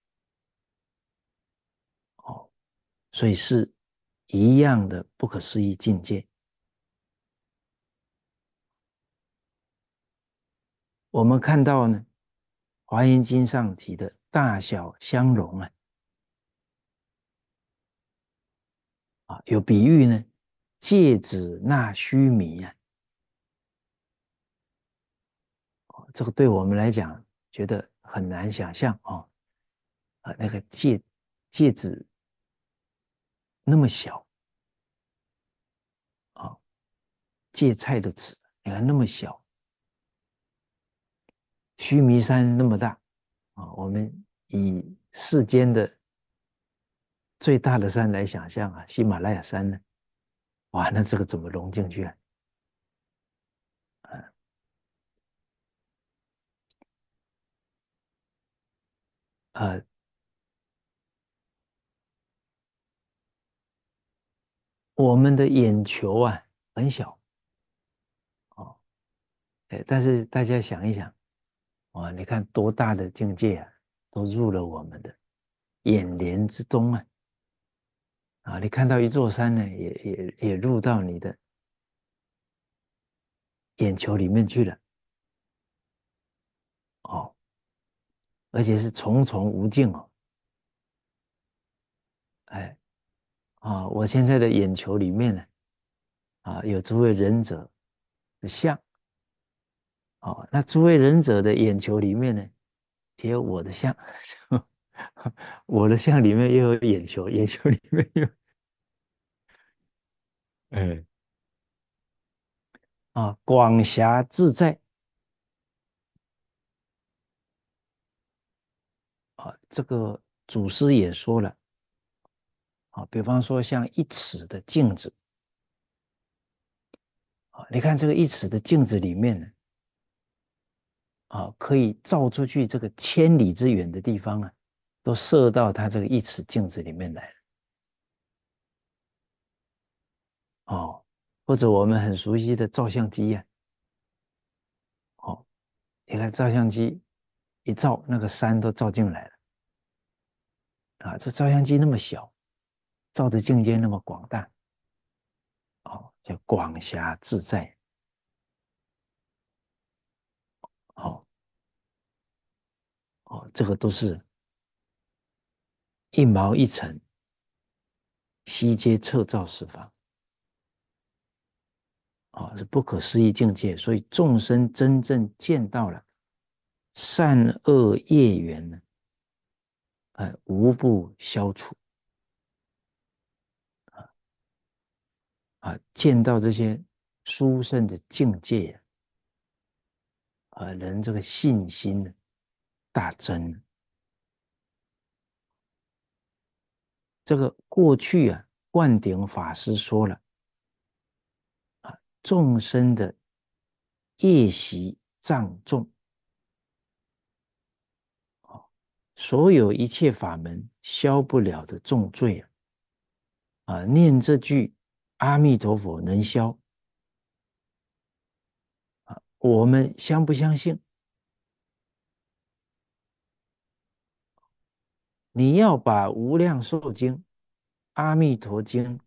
哦，所以是一样的不可思议境界。我们看到呢，《华严经》上提的大小相融啊，啊，有比喻呢，芥子纳须弥啊，哦，这个对我们来讲觉得很难想象哦，啊，那个芥芥子那么小啊，芥菜的籽，你看那么小，须弥山那么大啊，我们以世间的最大的山来想象啊，喜马拉雅山呢，哇，那这个怎么融进去啊？呃，我们的眼球啊很小哦，哎，但是大家想一想，哇，你看多大的境界啊，都入了我们的眼帘之中啊！啊，你看到一座山呢，也也也入到你的眼球里面去了哦，而且是重重无尽哦，哎啊，我现在的眼球里面呢，啊，有诸位忍者的像哦，那诸位忍者的眼球里面呢，也有我的像，我的像里面又有眼球，眼球里面有，哎啊，广狭自在啊，这个祖师也说了啊，比方说像一尺的镜子啊，你看这个一尺的镜子里面呢，啊，可以照出去这个千里之远的地方啊，都射到它这个一尺镜子里面来了。哦，或者我们很熟悉的照相机呀、啊，哦，你看照相机一照，那个山都照进来了啊。这照相机那么小，照的境界那么广大，哦，叫广狭自在。哦哦，这个都是一毛一尘，悉皆测照十方。啊、哦，是不可思议境界。所以众生真正见到了善恶业缘呢，呃，无不消除。啊，见到这些殊胜的境界啊，人这个信心呢大增。这个过去啊，灌顶法师说了啊，众生的业习障重，所有一切法门消不了的重罪啊，啊，念这句阿弥陀佛能消啊，我们相不相信？你要把无量寿经、阿弥陀经、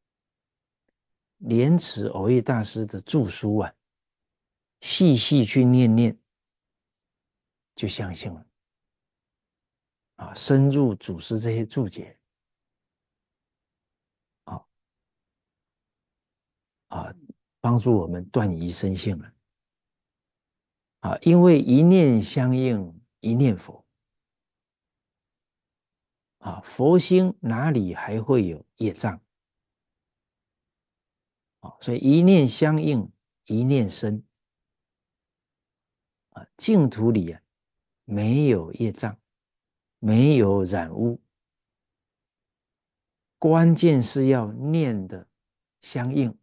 莲池藕益大师的著书啊，细细去念念，就相信了啊！深入祖师这些注解啊啊，帮助我们断疑生信了啊！因为一念相应一念佛啊，佛心哪里还会有业障啊？所以一念相应一念生啊，净土里啊没有业障，没有染污，关键是要念的相应。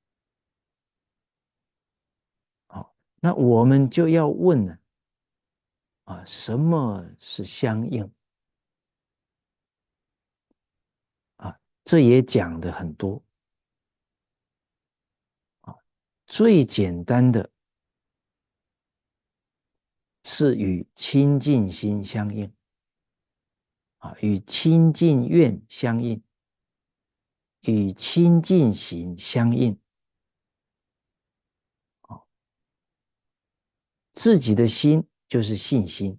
好，那我们就要问了啊，什么是相应啊？这也讲的很多啊。最简单的是与清净心相应啊，与清净愿相应，与清净行相应啊。自己的心就是信心，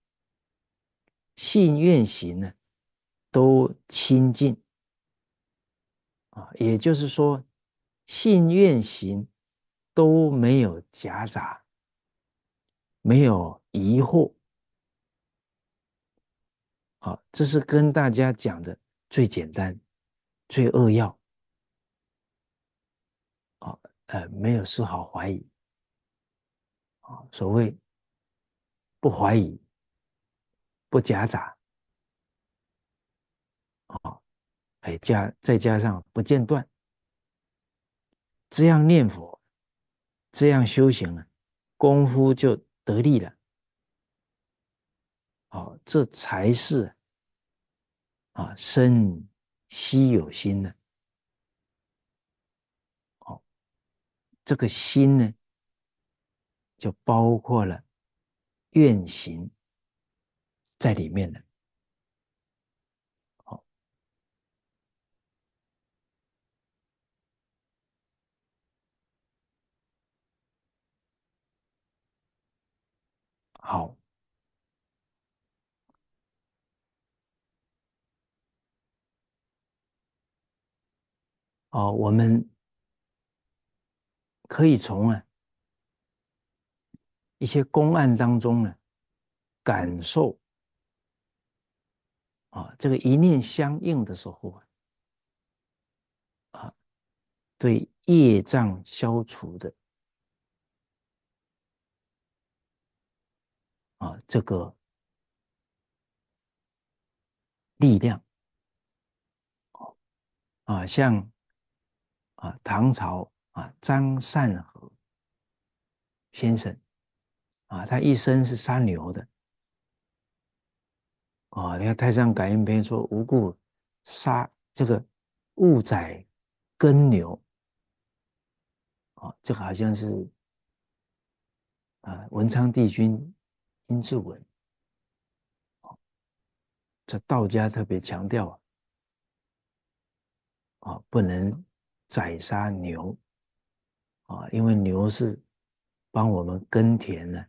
信愿行呢都清净啊，也就是说，信愿行都没有夹杂，没有疑惑。好，这是跟大家讲的最简单、最扼要啊，呃，没有丝毫怀疑啊。所谓不怀疑、不夹杂啊，哎，加再加上不间断，这样念佛，这样修行啊，功夫就得力了。哦，这才是啊生稀有心呢。哦，这个心呢，就包括了愿行在里面了。好，好，哦，我们可以从啊一些公案当中呢，感受啊这个一念相应的时候啊，对业障消除的啊这个力量啊，像啊唐朝啊张善和先生啊，他一生是杀牛的啊。你看《太上感应篇》说无故杀这个误宰耕牛啊，这个好像是啊文昌帝君殷志文，这道家特别强调啊。啊，不能宰杀牛啊，因为牛是帮我们耕田的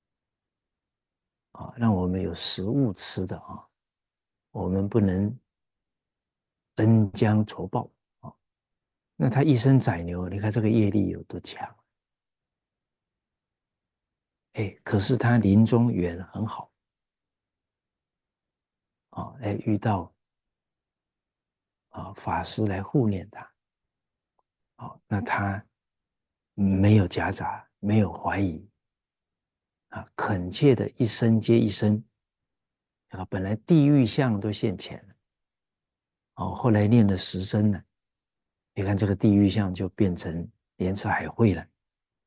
啊，让我们有食物吃的啊，我们不能恩将仇报啊。那他一生宰牛，你看这个业力有多强？哎，可是他临终缘很好啊，哎，遇到啊法师来护念他，啊，那他没有夹杂，没有怀疑啊，恳切的一生接一生啊，本来地狱相都现前了。哦，后来念了十声呢，你看这个地狱相就变成莲池海会了。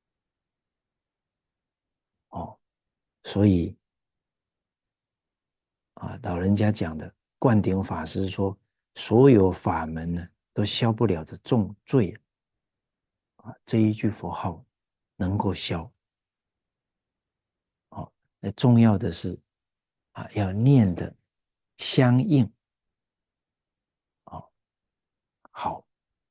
哦，所以啊，老人家讲的灌顶法师说，所有法门呢都消不了这重罪啊，这一句佛号能够消。哦，那重要的是啊，要念的相应。哦，好，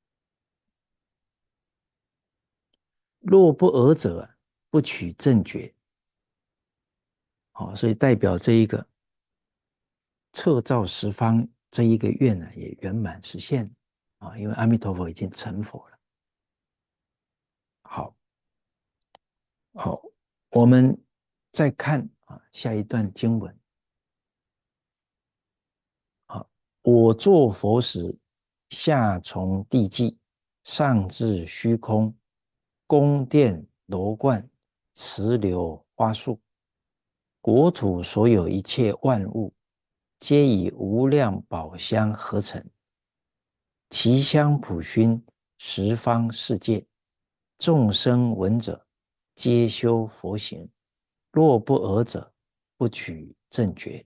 若不尔者，不取正觉。好，所以代表这一个彻照十方这一个愿呢，也圆满实现啊，因为阿弥陀佛已经成佛了。好，好，我们再看啊下一段经文啊，我作佛时，下从地际，上至虚空，宫殿楼观，池流花树，国土所有一切万物，皆以无量宝香合成。其香普熏十方世界，众生闻者，皆修佛行。若不尔者，不取正觉。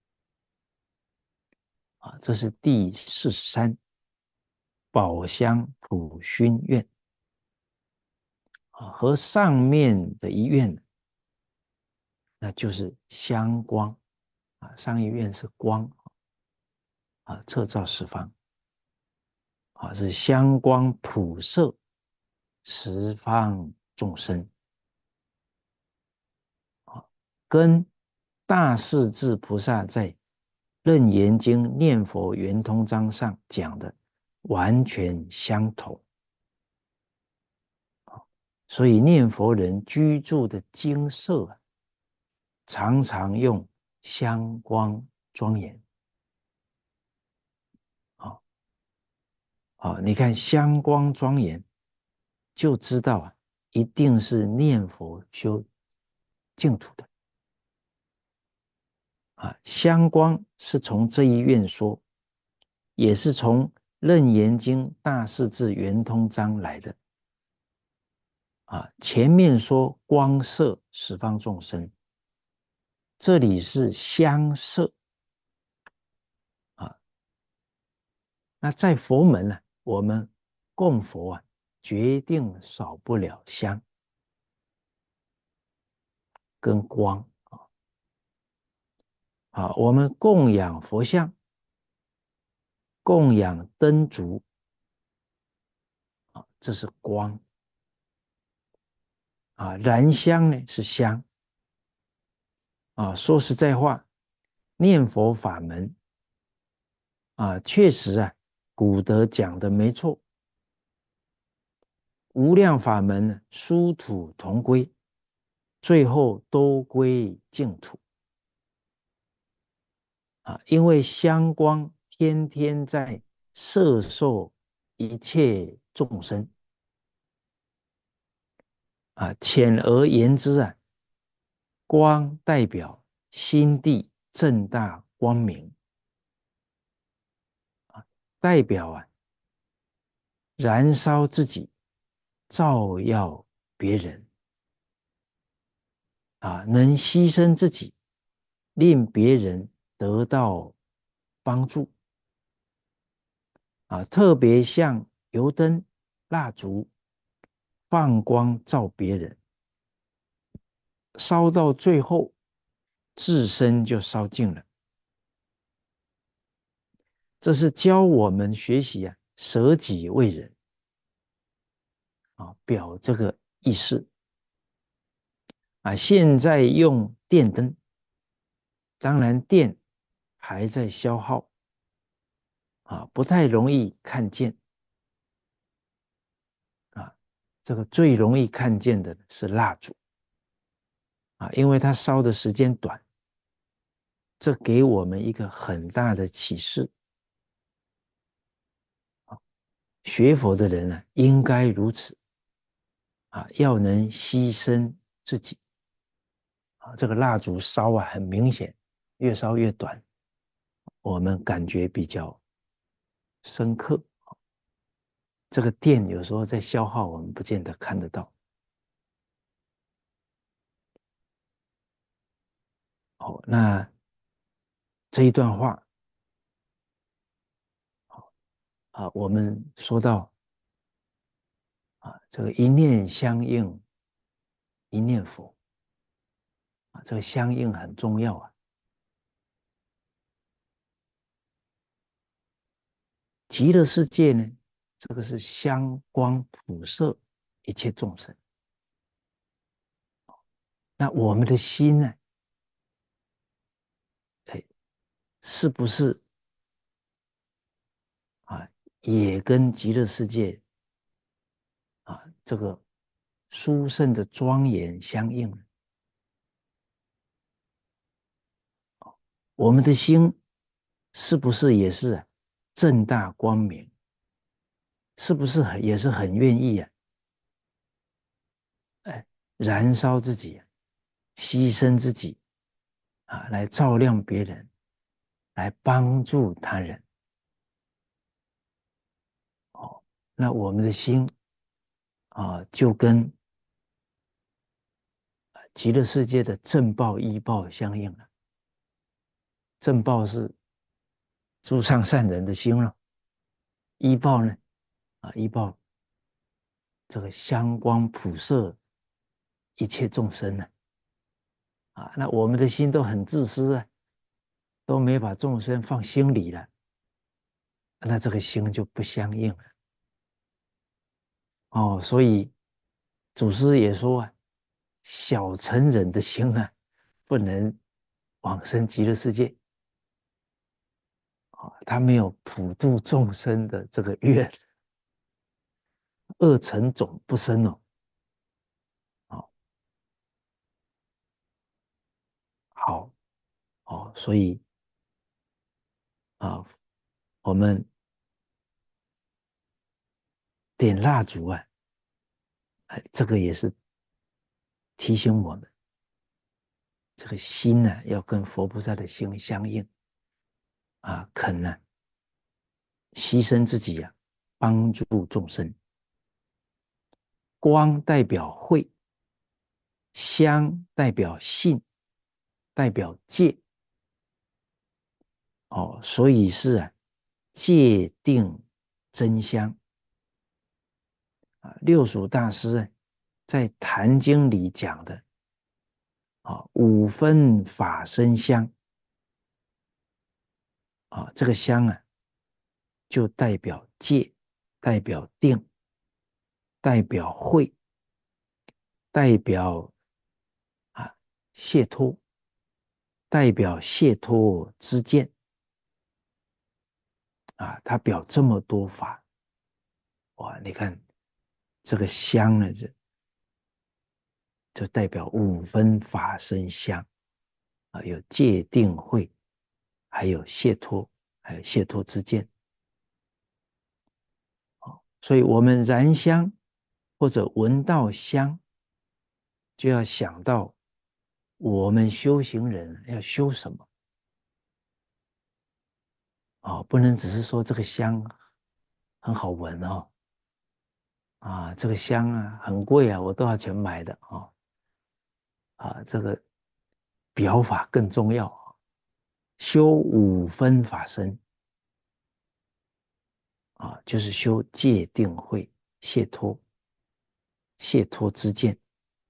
啊，这是第四十三宝香普熏愿啊，和上面的一愿，那就是香光啊，上一愿是光啊，彻照十方啊，是香光普摄十方众生啊，跟大势至菩萨在楞严经念佛圆通章上讲的完全相同。所以念佛人居住的精舍啊，常常用香光庄严。好，好，你看香光庄严，就知道啊，一定是念佛修净土的啊。香光是从这一愿说，也是从楞严经大势至圆通章来的啊。前面说光摄十方众生，这里是香摄啊。那在佛门呢、啊，我们供佛啊，决定少不了香跟光啊。好，我们供养佛像，供养灯烛啊，这是光啊。燃香呢是香啊。说实在话，念佛法门啊，确实啊，古德讲的没错。无量法门呢，殊途同归，最后都归净土啊！因为香光天天在摄受一切众生啊。简而言之啊， 光代表心地正大光明，代表啊燃烧自己，照耀别人啊，能牺牲自己，令别人得到帮助啊，特别像油灯、蜡烛，放光照别人，烧到最后，自身就烧尽了。这是教我们学习啊，舍己为人啊，表这个意思啊。现在用电灯，当然电还在消耗啊，不太容易看见啊。这个最容易看见的是蜡烛啊，因为它烧的时间短，这给我们一个很大的启示。学佛的人呢，应该如此啊，要能牺牲自己啊。这个蜡烛烧啊，很明显，越烧越短，我们感觉比较深刻。这个电有时候在消耗，我们不见得看得到。哦，那这一段话啊，我们说到啊，这个一念相应，一念佛啊，这个相应很重要啊。极乐世界呢，这个是香光普摄一切众生。那我们的心呢，哎，是不是啊，也跟极乐世界啊这个殊胜的庄严相应呢？我们的心是不是也是啊正大光明？是不是很也是很愿意啊？哎，燃烧自己，牺牲自己啊，来照亮别人，来帮助他人。哦，那我们的心啊，就跟极乐世界的正报、依报相应了。正报是诸上善人的心了，依报呢，啊，依报这个香光普摄一切众生呢，啊，那我们的心都很自私啊，都没把众生放心里了，那这个心就不相应了。哦，所以祖师也说啊，小乘人的心啊，不能往生极乐世界。啊，他没有普度众生的这个愿，恶尘种不生哦。好，好，哦，所以啊，我们点蜡烛啊，哎，这个也是提醒我们，这个心呢、啊、要跟佛菩萨的心相应啊，肯呢、啊、牺牲自己啊，帮助众生。光代表慧，香代表性，代表戒。哦，所以是啊，戒定真香啊。六祖大师啊，在《坛经》里讲的啊，五分法身香啊，这个香啊，就代表戒，代表定，代表慧，代表啊解脱，代表解脱之见啊。它表这么多法，哇，你看这个香呢，就就代表五分法身香啊，有戒定慧，还有解脱，还有解脱之见。所以我们燃香或者闻到香，就要想到我们修行人要修什么？哦，不能只是说这个香很好闻哦，啊，这个香啊很贵啊，我多少钱买的哦，啊，这个表法更重要啊，修五分法身啊，就是修戒定慧解脱解脱之见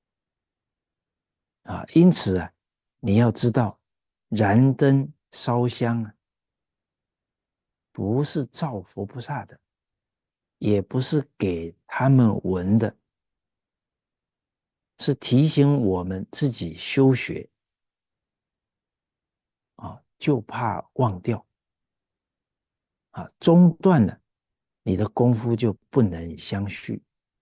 啊，因此啊，你要知道，燃灯烧香啊，不是造佛菩萨的，也不是给他们闻的，是提醒我们自己修学啊，就怕忘掉啊，中断了，你的功夫就不能相续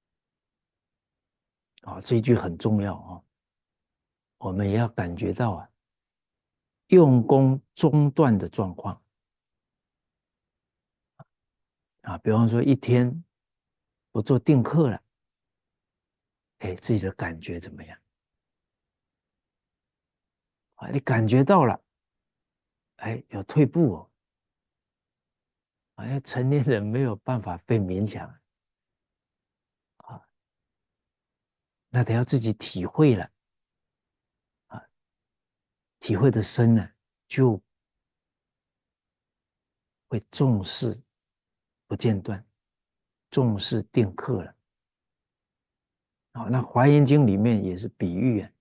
啊。这一句很重要啊，我们也要感觉到啊，用功中断的状况啊，比方说一天不做定课了，哎，自己的感觉怎么样啊？你感觉到了，哎，有退步哦，啊，成年人没有办法被勉强啊，那得要自己体会了啊，体会的深呢，就会重视不间断，重视定课了。啊，那《华严经》里面也是比喻啊，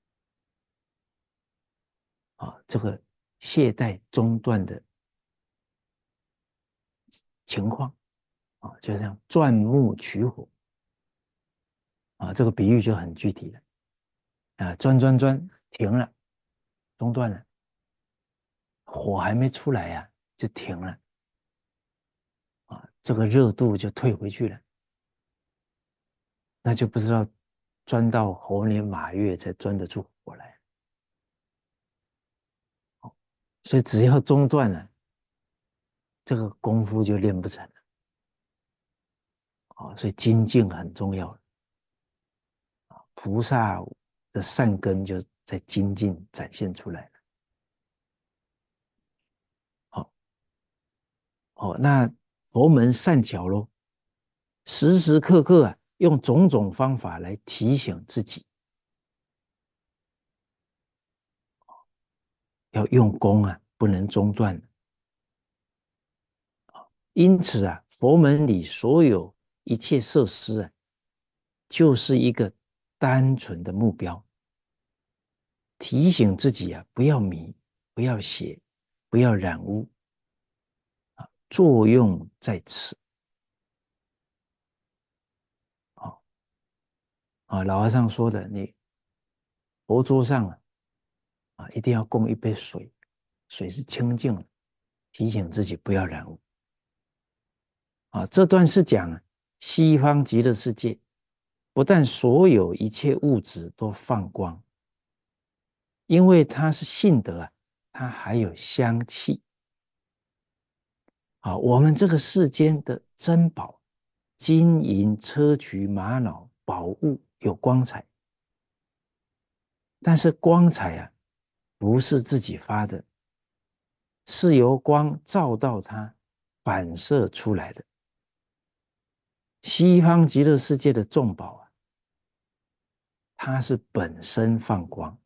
啊这个懈怠中断的情况啊，就像钻木取火啊，这个比喻就很具体了啊，钻钻钻停了，中断了，火还没出来呀、啊，就停了啊，这个热度就退回去了，那就不知道钻到猴年马月才钻得出火来。所以只要中断了，这个功夫就练不成了。啊，所以精进很重要。菩萨的善根就在精进展现出来了。好，哦，那佛门善巧咯，时时刻刻啊，用种种方法来提醒自己，要用功啊，不能中断。因此啊，佛门里所有一切设施啊，就是一个单纯的目标，提醒自己啊，不要迷，不要邪，不要染污啊，作用在此。啊啊，老和尚说的，你佛桌上啊，啊一定要供一杯水，水是清净的，提醒自己不要染污。啊，这段是讲西方极乐世界，不但所有一切物质都放光，因为它是性德啊，它还有香气。啊，我们这个世间的珍宝，金银砗磲玛瑙宝物有光彩，但是光彩啊，不是自己发的，是由光照到它反射出来的。西方极乐世界的众宝啊，它是本身放光。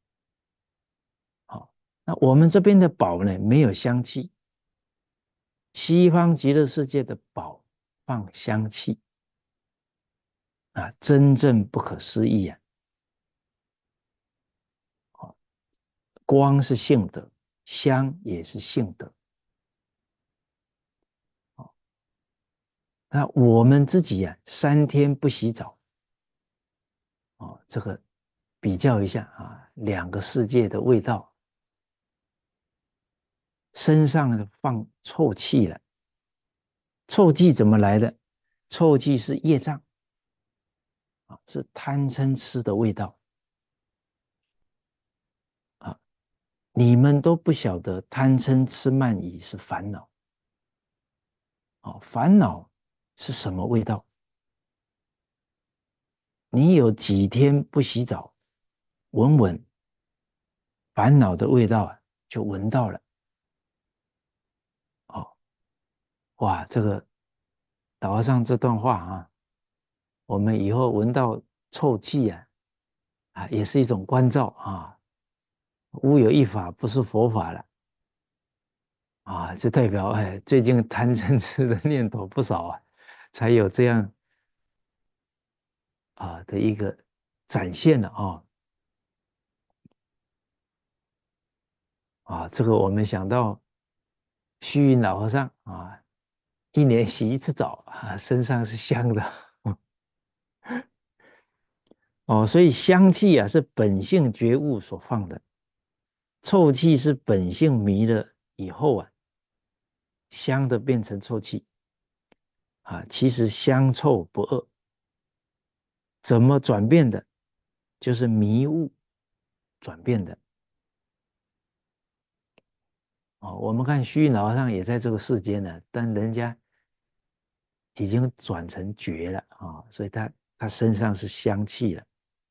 好，那我们这边的宝呢，没有香气。西方极乐世界的宝放香气啊，真正不可思议啊！光是性德，香也是性德。那我们自己啊，三天不洗澡，哦，这个比较一下啊，两个世界的味道，身上的放臭气了。臭气怎么来的？臭气是业障啊，是贪嗔痴的味道啊。你们都不晓得贪嗔痴慢疑是烦恼啊，烦恼是什么味道？你有几天不洗澡，闻闻烦恼的味道啊就闻到了。哦，哇，这个老和尚这段话啊，我们以后闻到臭气啊，啊，也是一种关照啊。乌有一法不是佛法了啊，就代表哎，最近贪嗔痴的念头不少啊，才有这样啊的一个展现了啊。啊，这个我们想到虚云老和尚啊，一年洗一次澡啊，身上是香的哦，所以香气啊是本性觉悟所放的，臭气是本性迷了以后啊，香的变成臭气啊，其实香臭不二，怎么转变的？就是迷雾转变的哦。我们看虚云老和尚也在这个世间呢，但人家已经转成觉了啊，所以他他身上是香气了。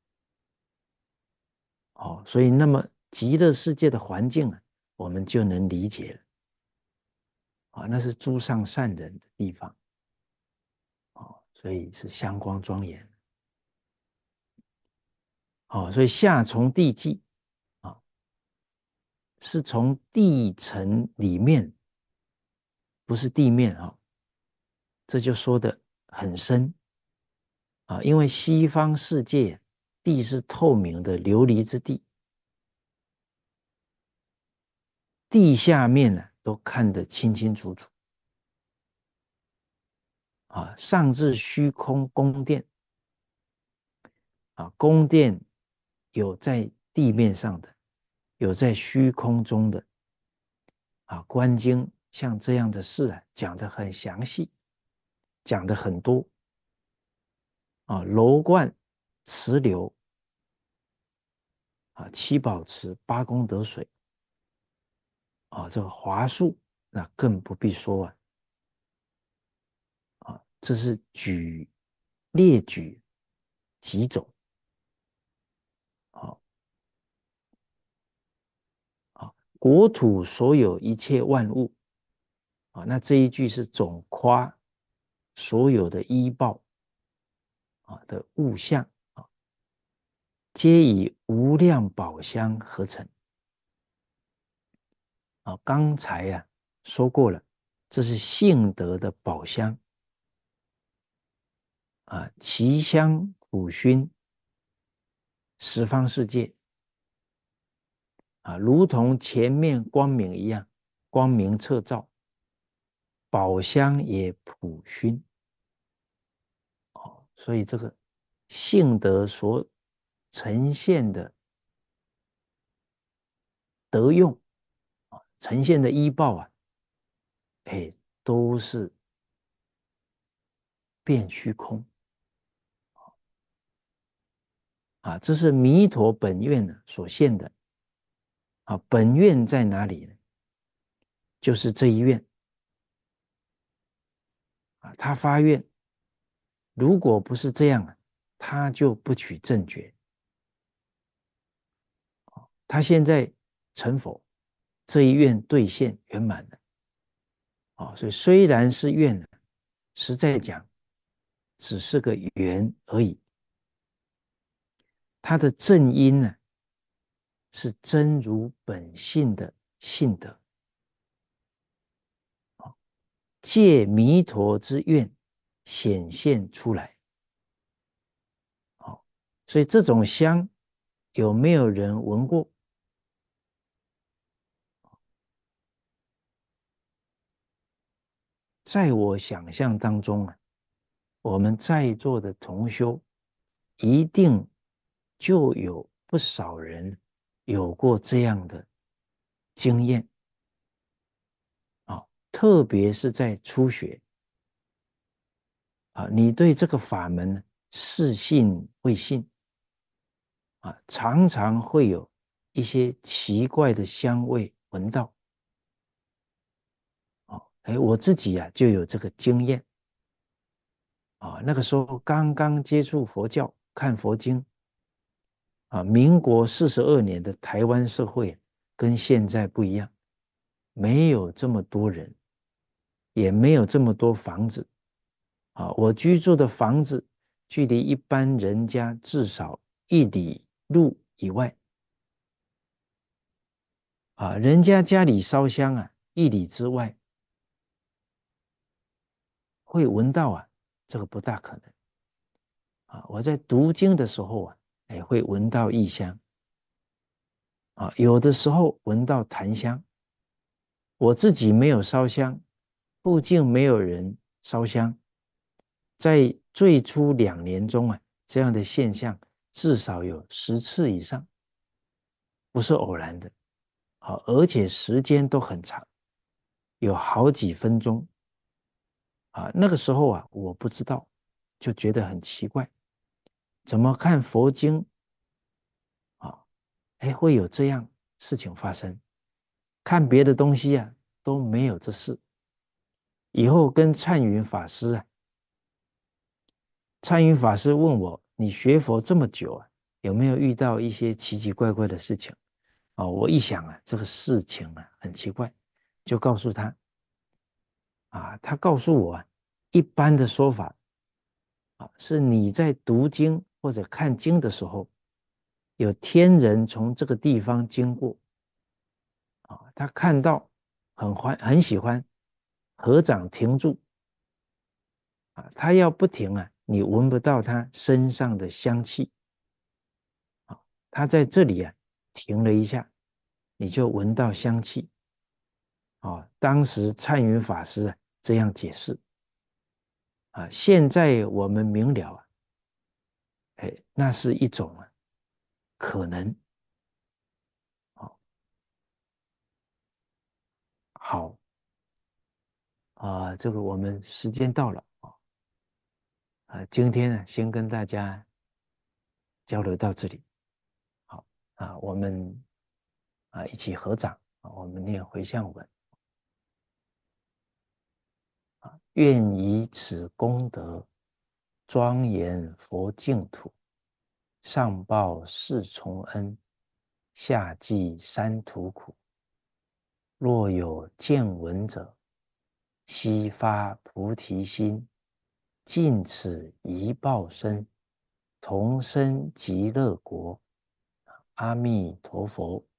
哦，所以那么极乐世界的环境啊，我们就能理解了。啊，那是诸上善人的地方。哦，所以是香光庄严。哦，所以下从地际啊，是从地层里面，不是地面啊。这就说的很深啊，因为西方世界地是透明的琉璃之地，地下面呢都看得清清楚楚啊，上至虚空宫殿啊，宫殿有在地面上的，有在虚空中的啊。观经像这样的事啊，讲得很详细，讲得很多啊。楼观、池流啊，七宝池、八功德水啊，这个华树那更不必说啊。啊，这是举列举几种。啊啊，国土所有一切万物啊，那这一句是总夸所有的依报啊的物象啊，皆以无量宝香合成啊。刚才啊说过了，这是性德的宝香啊，其香普熏十方世界啊，如同前面光明一样，光明彻照，宝香也普熏哦。所以这个性德所呈现的德用啊，呈现的依报啊，哎，都是变虚空啊。这是弥陀本愿呢所现的啊。本愿在哪里呢？就是这一愿啊。他发愿，如果不是这样啊，他就不取正觉。他现在成佛，这一愿兑现圆满了啊。所以虽然是愿呢，实在讲只是个缘而已。它的正因呢，是真如本性的性德，借弥陀之愿显现出来。所以这种香有没有人闻过？在我想象当中啊，我们在座的同修一定就有不少人有过这样的经验啊，特别是在初学啊，你对这个法门呢是信未信啊，常常会有一些奇怪的香味闻到啊。哎，我自己啊就有这个经验啊。那个时候刚刚接触佛教，看佛经啊，民国四十二年的台湾社会跟现在不一样，没有这么多人，也没有这么多房子。啊，我居住的房子距离一般人家至少一里路以外。啊，人家家里烧香啊，一里之外会闻到啊，这个不大可能。啊，我在读经的时候啊，哎，会闻到异香。啊，有的时候闻到檀香。我自己没有烧香，附近没有人烧香，在最初两年中啊，这样的现象至少有十次以上，不是偶然的。好，而且时间都很长，有好几分钟。啊，那个时候啊，我不知道，就觉得很奇怪，怎么看佛经啊，哎，会有这样事情发生？看别的东西啊，都没有这事。以后跟灿云法师啊，灿云法师问我：“你学佛这么久啊，有没有遇到一些奇奇怪怪的事情？”哦，我一想啊，这个事情啊很奇怪，就告诉他啊，他告诉我啊，一般的说法啊，是你在读经或者看经的时候，有天人从这个地方经过啊，他看到很欢很喜欢，合掌停住啊，他要不停啊，你闻不到他身上的香气啊，他在这里啊停了一下，你就闻到香气啊。当时灿云法师啊这样解释啊，现在我们明了啊，哎，那是一种啊可能。好，好啊，这个我们时间到了啊，啊，今天呢先跟大家交流到这里。好啊，我们啊一起合掌啊，我们念回向文。愿以此功德庄严佛净土，上报四重恩，下济三途苦。若有见闻者，悉发菩提心，尽此一报身，同生极乐国。阿弥陀佛。